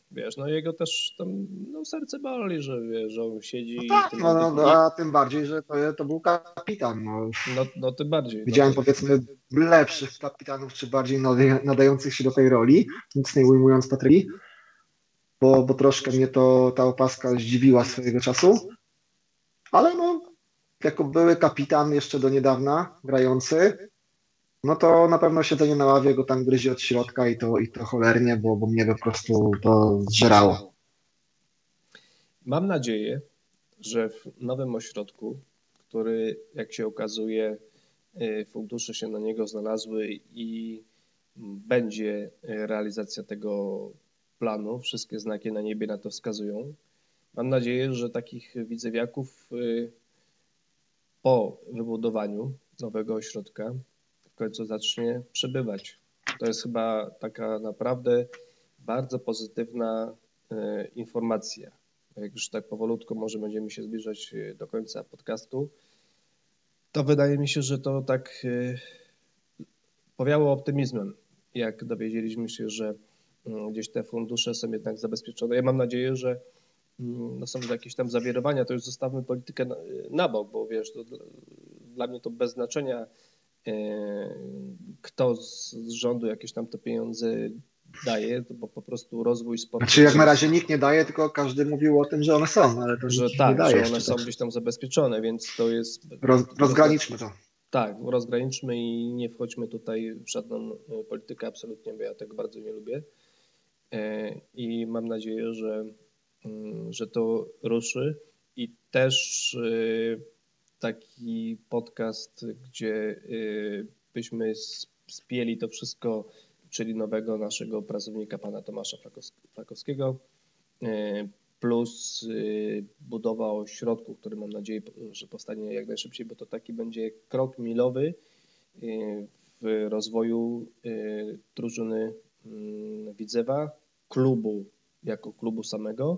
Wiesz, no jego też tam serce boli, że wiesz, że on siedzi. No tak, a tym bardziej, że to był kapitan. No tym bardziej. Widziałem powiedzmy lepszych kapitanów, czy bardziej nadających się do tej roli, nic nie ujmując Patryki, bo troszkę mnie ta opaska zdziwiła swojego czasu, ale jako były kapitan jeszcze do niedawna grający, no to na pewno siedzenie na ławie go tam gryzie od środka i to cholernie, bo mnie po prostu to zżerało. Mam nadzieję, że w nowym ośrodku, który jak się okazuje fundusze się na niego znalazły i będzie realizacja tego planu, wszystkie znaki na niebie na to wskazują. Mam nadzieję, że takich widzewiaków po wybudowaniu nowego ośrodka w końcu zacznie przybywać. To jest chyba taka naprawdę bardzo pozytywna informacja. Jak już tak powolutku może będziemy się zbliżać do końca podcastu, to wydaje mi się, że to tak powiało optymizmem, jak dowiedzieliśmy się, że gdzieś te fundusze są jednak zabezpieczone. Ja mam nadzieję, że są jakieś tam zawirowania, to już zostawmy politykę na bok, bo wiesz, dla mnie to bez znaczenia, kto z rządu jakieś tam te pieniądze daje, bo po prostu rozwój sportu... Znaczy jak na razie nikt nie daje, tylko każdy mówił o tym, że one są, ale to że nikt tak, nie daje. że one są gdzieś tam zabezpieczone, więc to jest... Rozgraniczmy to. Tak, rozgraniczmy i nie wchodźmy tutaj w żadną politykę absolutnie, bo ja tego bardzo nie lubię. I mam nadzieję, że to ruszy i też taki podcast, gdzie byśmy spieli to wszystko, czyli nowego naszego pracownika, pana Tomasza Flakowskiego, plus budowa ośrodku, który mam nadzieję, że powstanie jak najszybciej, bo to taki będzie krok milowy w rozwoju drużyny Widzewa, klubu jako klubu samego.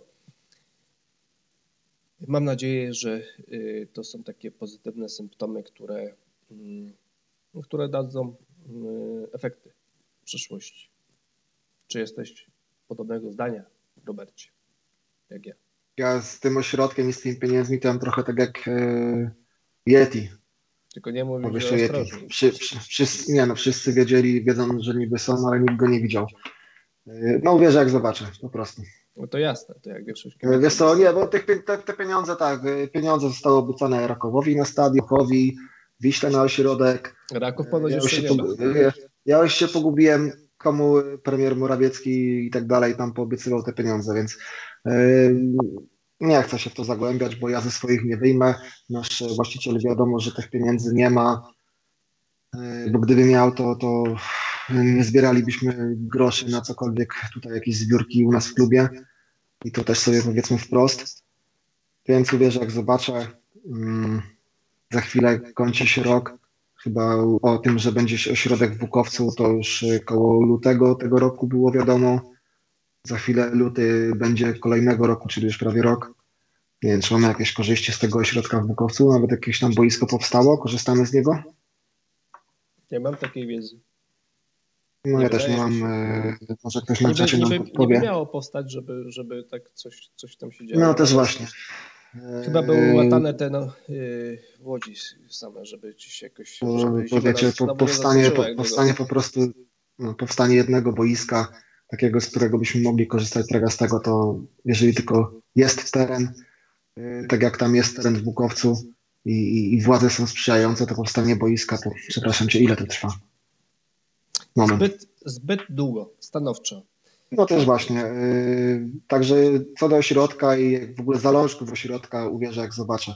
Mam nadzieję, że to są takie pozytywne symptomy, które dadzą efekty w przyszłości. Czy jesteś podobnego zdania, Robercie, jak ja? Ja z tym ośrodkiem i z tymi pieniędzmi to mam trochę tak jak Yeti. Tylko nie mówię, że ostrożnie. Wszyscy wiedzą, że niby są, ale nikt go nie widział. No uwierzę jak zobaczę, po prostu. No to jasne, to jak większość... Wiesz co, nie, bo te pieniądze pieniądze zostały obiecane Rakowowi na stadion, Wiśle na ośrodek. Raków ponoć jeszcze nie ma. Ja już się pogubiłem, komu premier Morawiecki i tak dalej tam poobiecywał te pieniądze, więc nie chcę się w to zagłębiać, bo ja ze swoich nie wyjmę. Nasz właściciel wiadomo, że tych pieniędzy nie ma, bo gdyby miał, to nie zbieralibyśmy groszy na cokolwiek, tutaj jakieś zbiórki u nas w klubie i to też sobie powiedzmy wprost. Więc uwierzę, jak zobaczę, za chwilę kończy się rok, chyba o tym, że będzie ośrodek w Bukowcu, to już koło lutego tego roku było wiadomo. Za chwilę luty będzie kolejnego roku, czyli już prawie rok. Nie wiem, czy mamy jakieś korzyści z tego ośrodka w Bukowcu, nawet jakieś tam boisko powstało, korzystamy z niego? Nie mam takiej wiedzy. No ja też nie mam, może ktoś na czacie nam powie. Nie miało powstać, żeby tak coś tam się działo. No też właśnie. Chyba były łatane te w Łodzi same, żeby gdzieś jakoś... Powiecie, powstanie po prostu, powstanie jednego boiska, takiego, z którego byśmy mogli korzystać tregastego, to jeżeli tylko jest teren, tak jak tam jest teren w Bukowcu i władze są sprzyjające, to powstanie boiska, to przepraszam cię, ile to trwa? Zbyt długo, stanowczo. No też właśnie. Także co do ośrodka i w ogóle zalążków ośrodka, uwierzę jak zobaczę.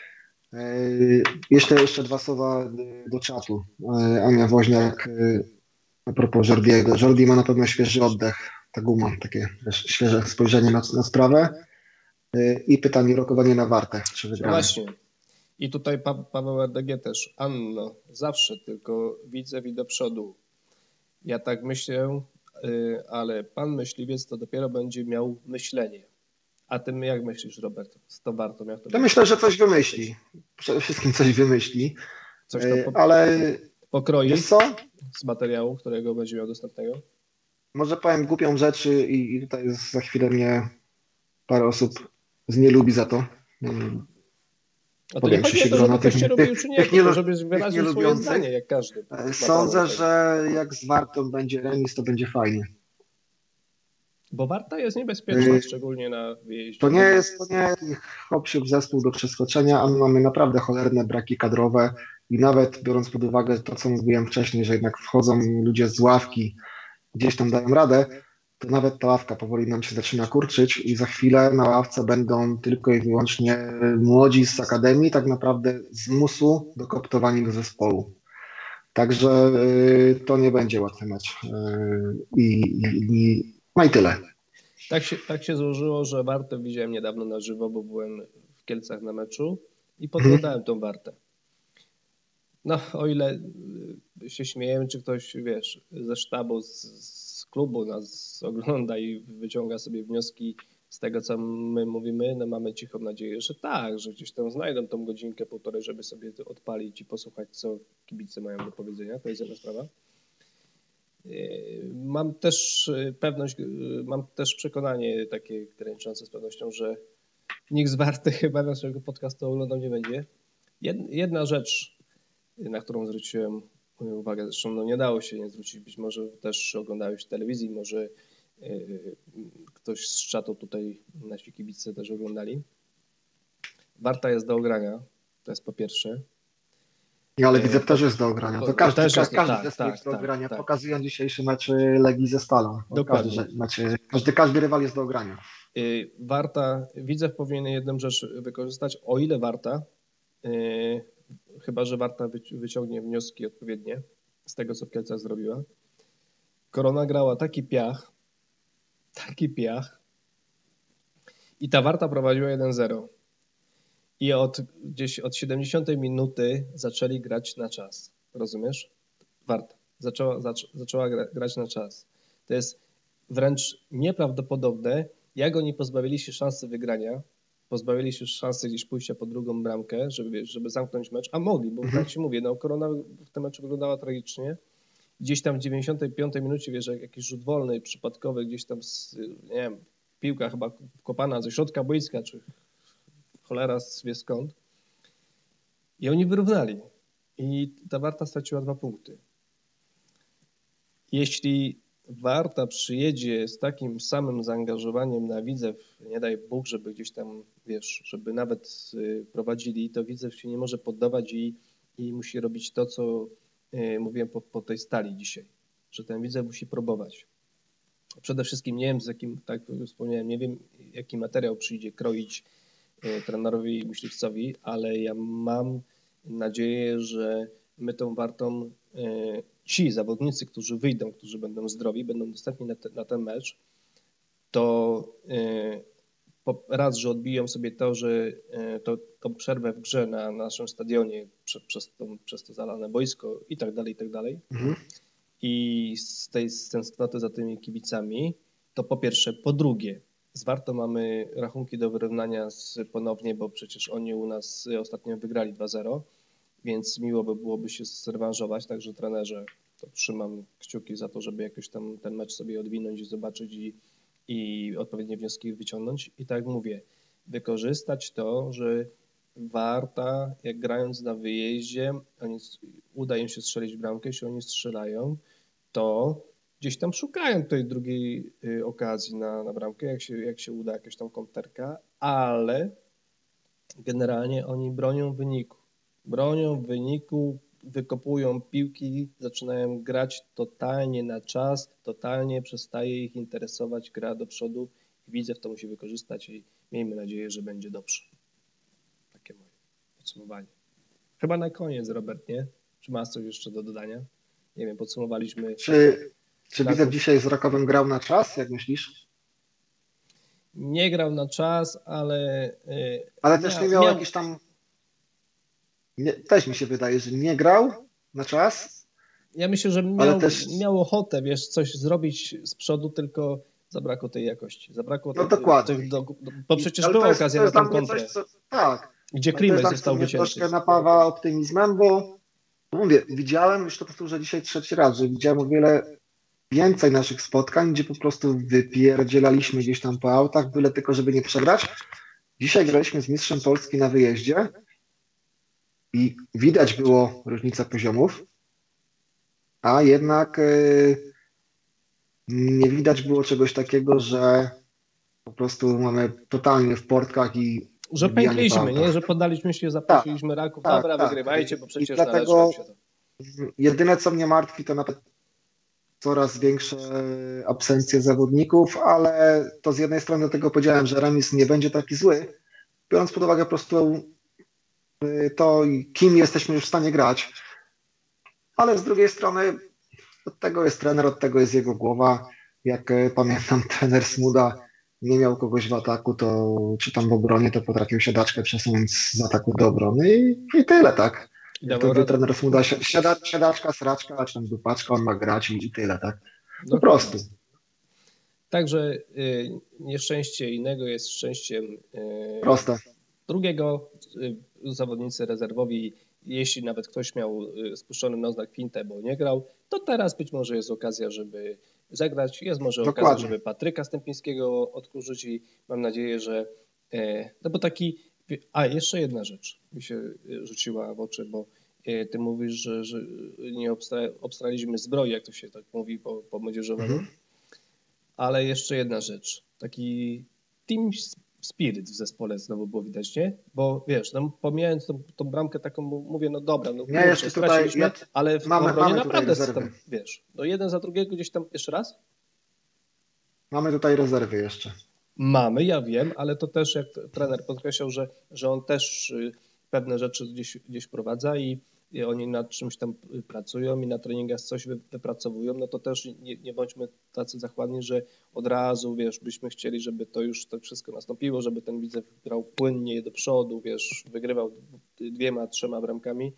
Jeszcze dwa słowa do czatu. Ania Woźniak a propos Jordiego. Jordi ma na pewno świeży oddech, ta guma, takie świeże spojrzenie na sprawę. I pytanie, rokowanie na Wartę, czy wygramy. No właśnie. I tutaj Paweł RDG też. Anno, zawsze tylko widzę do przodu. Ja tak myślę, ale pan myśliwiec to dopiero będzie miał myślenie. A ty jak myślisz, Robert? Z tą Wartą? Ja myślę, że coś wymyśli. Przede wszystkim coś wymyśli. Coś tam ale pokroi wiesz co? z materiału, którego będzie miał dostępnego? może powiem głupią rzeczy i tutaj za chwilę mnie parę osób znielubi za to. A to nie chodzi o to, żeby ktoś cię lubił czy nie, tylko żebyś wyraził swoje zdanie, jak każdy. Sądzę, że jak z Wartą będzie remis, to będzie fajnie. Bo Warta jest niebezpieczna, szczególnie na wyjeździe. To nie jest hop-siup zespół do przeskoczenia, a my mamy naprawdę cholerne braki kadrowe i nawet biorąc pod uwagę to, co mówiłem wcześniej, że jednak wchodzą ludzie z ławki, gdzieś tam dają radę, to nawet ta ławka powoli nam się zaczyna kurczyć i za chwilę na ławce będą tylko i wyłącznie młodzi z akademii, tak naprawdę z MUS-u dokoptowani do zespołu. Także to nie będzie łatwy mecz. No i tyle. Tak się złożyło, że Wartę widziałem niedawno na żywo, bo byłem w Kielcach na meczu i podglądałem tą Wartę. No, o ile się śmiejemy, czy ktoś, wiesz, ze sztabu, z klubu nas ogląda i wyciąga sobie wnioski z tego, co my mówimy, no mamy cichą nadzieję, że tak, że gdzieś tam znajdą tą godzinkę, półtorej, żeby sobie to odpalić i posłuchać, co kibice mają do powiedzenia. To jest jedna sprawa. Mam też pewność, mam też przekonanie takie graniczące z pewnością, że nikt z Warty chyba naszego podcastu oglądał nie będzie. Jedna rzecz, na którą zwróciłem uwagę, zresztą no nie dało się nie zwrócić, być może też oglądałeś w telewizji, może ktoś z czatu tutaj, nasi kibice też oglądali. Warta jest do ogrania, to jest po pierwsze. Ale Widzew też jest do ogrania. To każdy zespół jest do ogrania. Tak. Pokazują dzisiejszy mecz Legii ze Stalą. Każdy rywal jest do ogrania. Warta, Widzew powinien jedną rzecz wykorzystać, o ile Warta, chyba że Warta wyciągnie wnioski odpowiednie z tego, co w Kielcach zrobiła. Korona grała taki piach i ta Warta prowadziła 1-0. I gdzieś od 70 minuty zaczęli grać na czas. Rozumiesz? Warta zaczęła grać na czas. To jest wręcz nieprawdopodobne, jak oni pozbawili się szansy wygrania, pozbawili się szansy gdzieś pójścia po drugą bramkę, żeby zamknąć mecz, a mogli, bo tak ci mówię, no Korona w tym meczu wyglądała tragicznie. Gdzieś tam w 95 minucie, wiesz, jakiś rzut wolny, przypadkowy, gdzieś tam, nie wiem, piłka chyba wkopana ze środka boiska, czy cholera wie skąd. I oni wyrównali. I ta Warta straciła 2 punkty. Jeśli Warta przyjedzie z takim samym zaangażowaniem na Widzew, nie daj Bóg, żeby gdzieś tam, wiesz, żeby nawet prowadzili, to Widzew się nie może poddawać i musi robić to, co mówiłem po tej Stali dzisiaj, że ten Widzew musi próbować. Przede wszystkim nie wiem, z jakim, tak wspomniałem, nie wiem, jaki materiał przyjdzie kroić trenerowi i myśliwcowi, ale ja mam nadzieję, że my tą Wartą, ci zawodnicy, którzy wyjdą, którzy będą zdrowi, będą dostępni na ten mecz, to raz, że odbiją sobie to, że tą przerwę w grze na naszym stadionie przez to zalane boisko i tak dalej. I z tej tęsknoty za tymi kibicami, to po pierwsze. Po drugie, z Wartą mamy rachunki do wyrównania ponownie, bo przecież oni u nas ostatnio wygrali 2-0, więc miło by byłoby się zrewanżować, także trenerze, to trzymam kciuki za to, żeby jakoś tam ten mecz sobie odwinąć i zobaczyć i odpowiednie wnioski wyciągnąć. I tak jak mówię, wykorzystać to, że Warta, jak grając na wyjeździe, uda im się strzelić bramkę, jeśli oni strzelają, to gdzieś tam szukają tej drugiej okazji na bramkę, jak się uda jakaś tam konterka, ale generalnie oni bronią wyniku, wykopują piłki, zaczynają grać totalnie na czas, totalnie przestaje ich interesować gra do przodu. Widzew to musi wykorzystać i miejmy nadzieję, że będzie dobrze. Takie moje podsumowanie. Chyba na koniec, Robert, nie? Czy masz coś jeszcze do dodania? Nie wiem, podsumowaliśmy. Czy Widzew dzisiaj z Rakowem grał na czas, jak myślisz? Nie grał na czas, ale... Ale też nie miał jakiś tam... też mi się wydaje, że nie grał na czas. Ja myślę, że miał ochotę, wiesz, coś zrobić z przodu, tylko zabrakło tej jakości. Zabrakło dokładnie. Bo przecież była okazja na tą kontrę. Tak. Gdzie Klimek został wycięty. Troszkę napawa optymizmem, bo mówię, widziałem, już to powtórzę dzisiaj 3. raz, że widziałem o wiele więcej naszych spotkań, gdzie po prostu wypierdzielaliśmy gdzieś tam po autach, byle tylko, żeby nie przegrać. Dzisiaj graliśmy z mistrzem Polski na wyjeździe i widać było różnicę poziomów, a jednak nie widać było czegoś takiego, że po prostu mamy totalnie w portkach i Że wybijanie po pękliśmy, autach. nie? Że poddaliśmy się, zaprosiliśmy Raków. tak, Dobra, tak. wygrywajcie, bo I przecież dlatego należy wam się to. jedyne, co mnie martwi, to nawet coraz większe absencje zawodników, ale to z jednej strony dlatego powiedziałem, że remis nie będzie taki zły, biorąc pod uwagę po prostu to, kim jesteśmy już w stanie grać. Ale z drugiej strony od tego jest trener, od tego jest jego głowa. Jak pamiętam, trener Smuda nie miał kogoś w ataku, to czy tam w obronie, to potrafił siadaczkę przesunąć z ataku do obrony i tyle, tak. Dawał Wtedy radę. trener Smuda siadaczka, sraczka, czy tam dupaczka, on ma grać i tyle, tak. Po Dokładnie. prostu. Także nieszczęście innego jest szczęściem Proste. drugiego. Zawodnicy rezerwowi, jeśli nawet ktoś miał spuszczony nos na kwintę, bo nie grał, to teraz być może jest okazja, żeby zagrać. Jest może Dokładnie. okazja, żeby Patryka Stępińskiego odkurzyć i mam nadzieję, że no bo taki... A, jeszcze jedna rzecz mi się rzuciła w oczy, bo ty mówisz, że nie obstraliśmy zbroi, jak to się tak mówi po młodzieżowemu. Ale jeszcze jedna rzecz. Taki team spirit w zespole znowu było widać, nie? Bo wiesz, no, pomijając tą bramkę taką, mówię, no dobra, no Nie, jeszcze tutaj straciliśmy, ale w mamy obronie tutaj naprawdę rezerwy. tam, wiesz, no jeden za drugiego gdzieś tam, jeszcze raz? Mamy tutaj rezerwy jeszcze. Mamy, ja wiem, ale to też jak trener podkreślał, że on też pewne rzeczy gdzieś wprowadza i oni nad czymś tam pracują i na treningach coś wypracowują, no to też nie bądźmy tacy zachłanni, że od razu, wiesz, byśmy chcieli, żeby to już tak wszystko nastąpiło, żeby ten Widzew grał płynnie do przodu, wiesz, wygrywał 2-3 bramkami.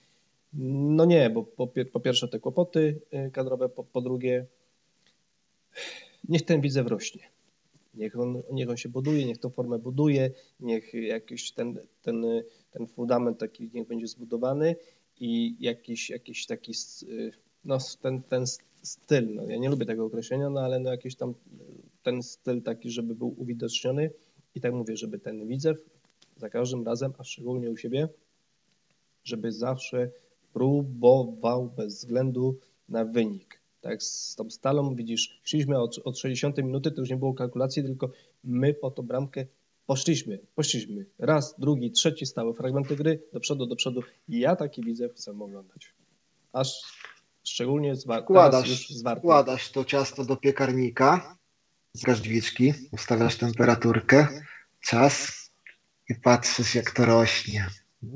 No nie, bo po pierwsze te kłopoty kadrowe, po drugie niech ten Widzew rośnie. Niech on się buduje, niech tą formę buduje, niech jakiś ten fundament taki niech będzie zbudowany i jakiś taki no, ten styl, no, ja nie lubię tego określenia, no ale no, jakiś tam ten styl taki, żeby był uwidoczniony i tak mówię, żeby ten Widzew za każdym razem, a szczególnie u siebie, żeby zawsze próbował bez względu na wynik. Tak, z tą Stalą, widzisz, szliśmy od 60 minuty, to już nie było kalkulacji, tylko my po tą bramkę poszliśmy. Raz, drugi, trzeci stały fragmenty gry, do przodu. I ja taki Widzew chcę oglądać. Aż szczególnie Wkładasz to ciasto do piekarnika, zgasz drzwiczki, ustawiasz temperaturkę, czas i patrzysz, jak to rośnie.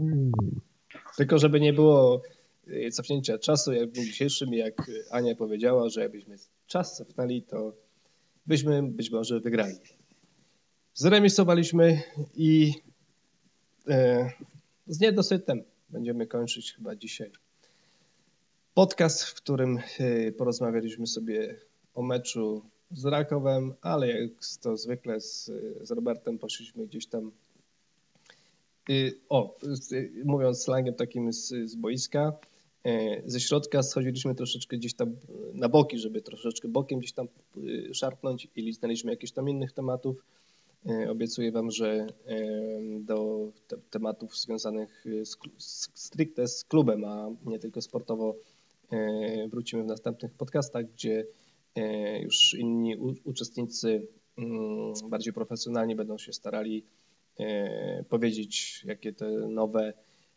Tylko żeby nie było cofnięcia czasu, jak w dniu dzisiejszym, jak Ania powiedziała, że jakbyśmy czas cofnęli, to byśmy być może wygrali. Zremisowaliśmy i z niedosytem będziemy kończyć chyba dzisiaj podcast, w którym porozmawialiśmy sobie o meczu z Rakowem, ale jak to zwykle z Robertem poszliśmy gdzieś tam mówiąc slangiem takim z boiska, ze środka schodziliśmy troszeczkę gdzieś tam na boki, żeby troszeczkę bokiem gdzieś tam szarpnąć i liznęliśmy jakichś tam innych tematów. Obiecuję wam, że do tematów związanych stricte z klubem, a nie tylko sportowo wrócimy w następnych podcastach, gdzie już inni uczestnicy bardziej profesjonalnie będą się starali powiedzieć, jakie te nowe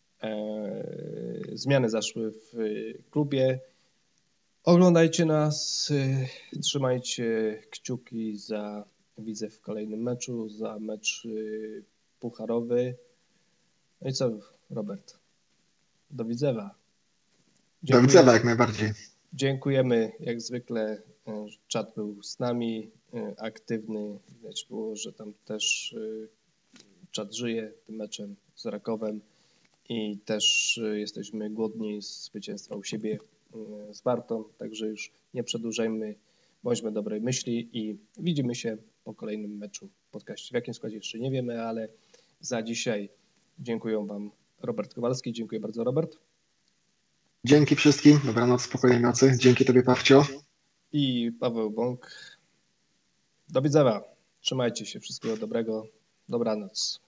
zmiany zaszły w klubie. Oglądajcie nas, trzymajcie kciuki za Widzew w kolejnym meczu, za mecz pucharowy. No i co, Robert? Do Widzewa. Do Widzewa jak najbardziej. Dziękujemy, jak zwykle czat był z nami, aktywny. Widać było, że tam też czat żyje tym meczem z Rakowem i też jesteśmy głodni zwycięstwa u siebie z Wartą, także już nie przedłużajmy, bądźmy dobrej myśli i widzimy się po kolejnym meczu podcaście. W jakim składzie jeszcze nie wiemy, ale za dzisiaj dziękuję wam Robert Kowalski. Dziękuję bardzo, Robert. Dzięki wszystkim, dobranoc, spokojnej nocy. Dzięki tobie, Pawcio. i Paweł Bąk. Do widzenia. Trzymajcie się. Wszystkiego dobrego. Dobranoc.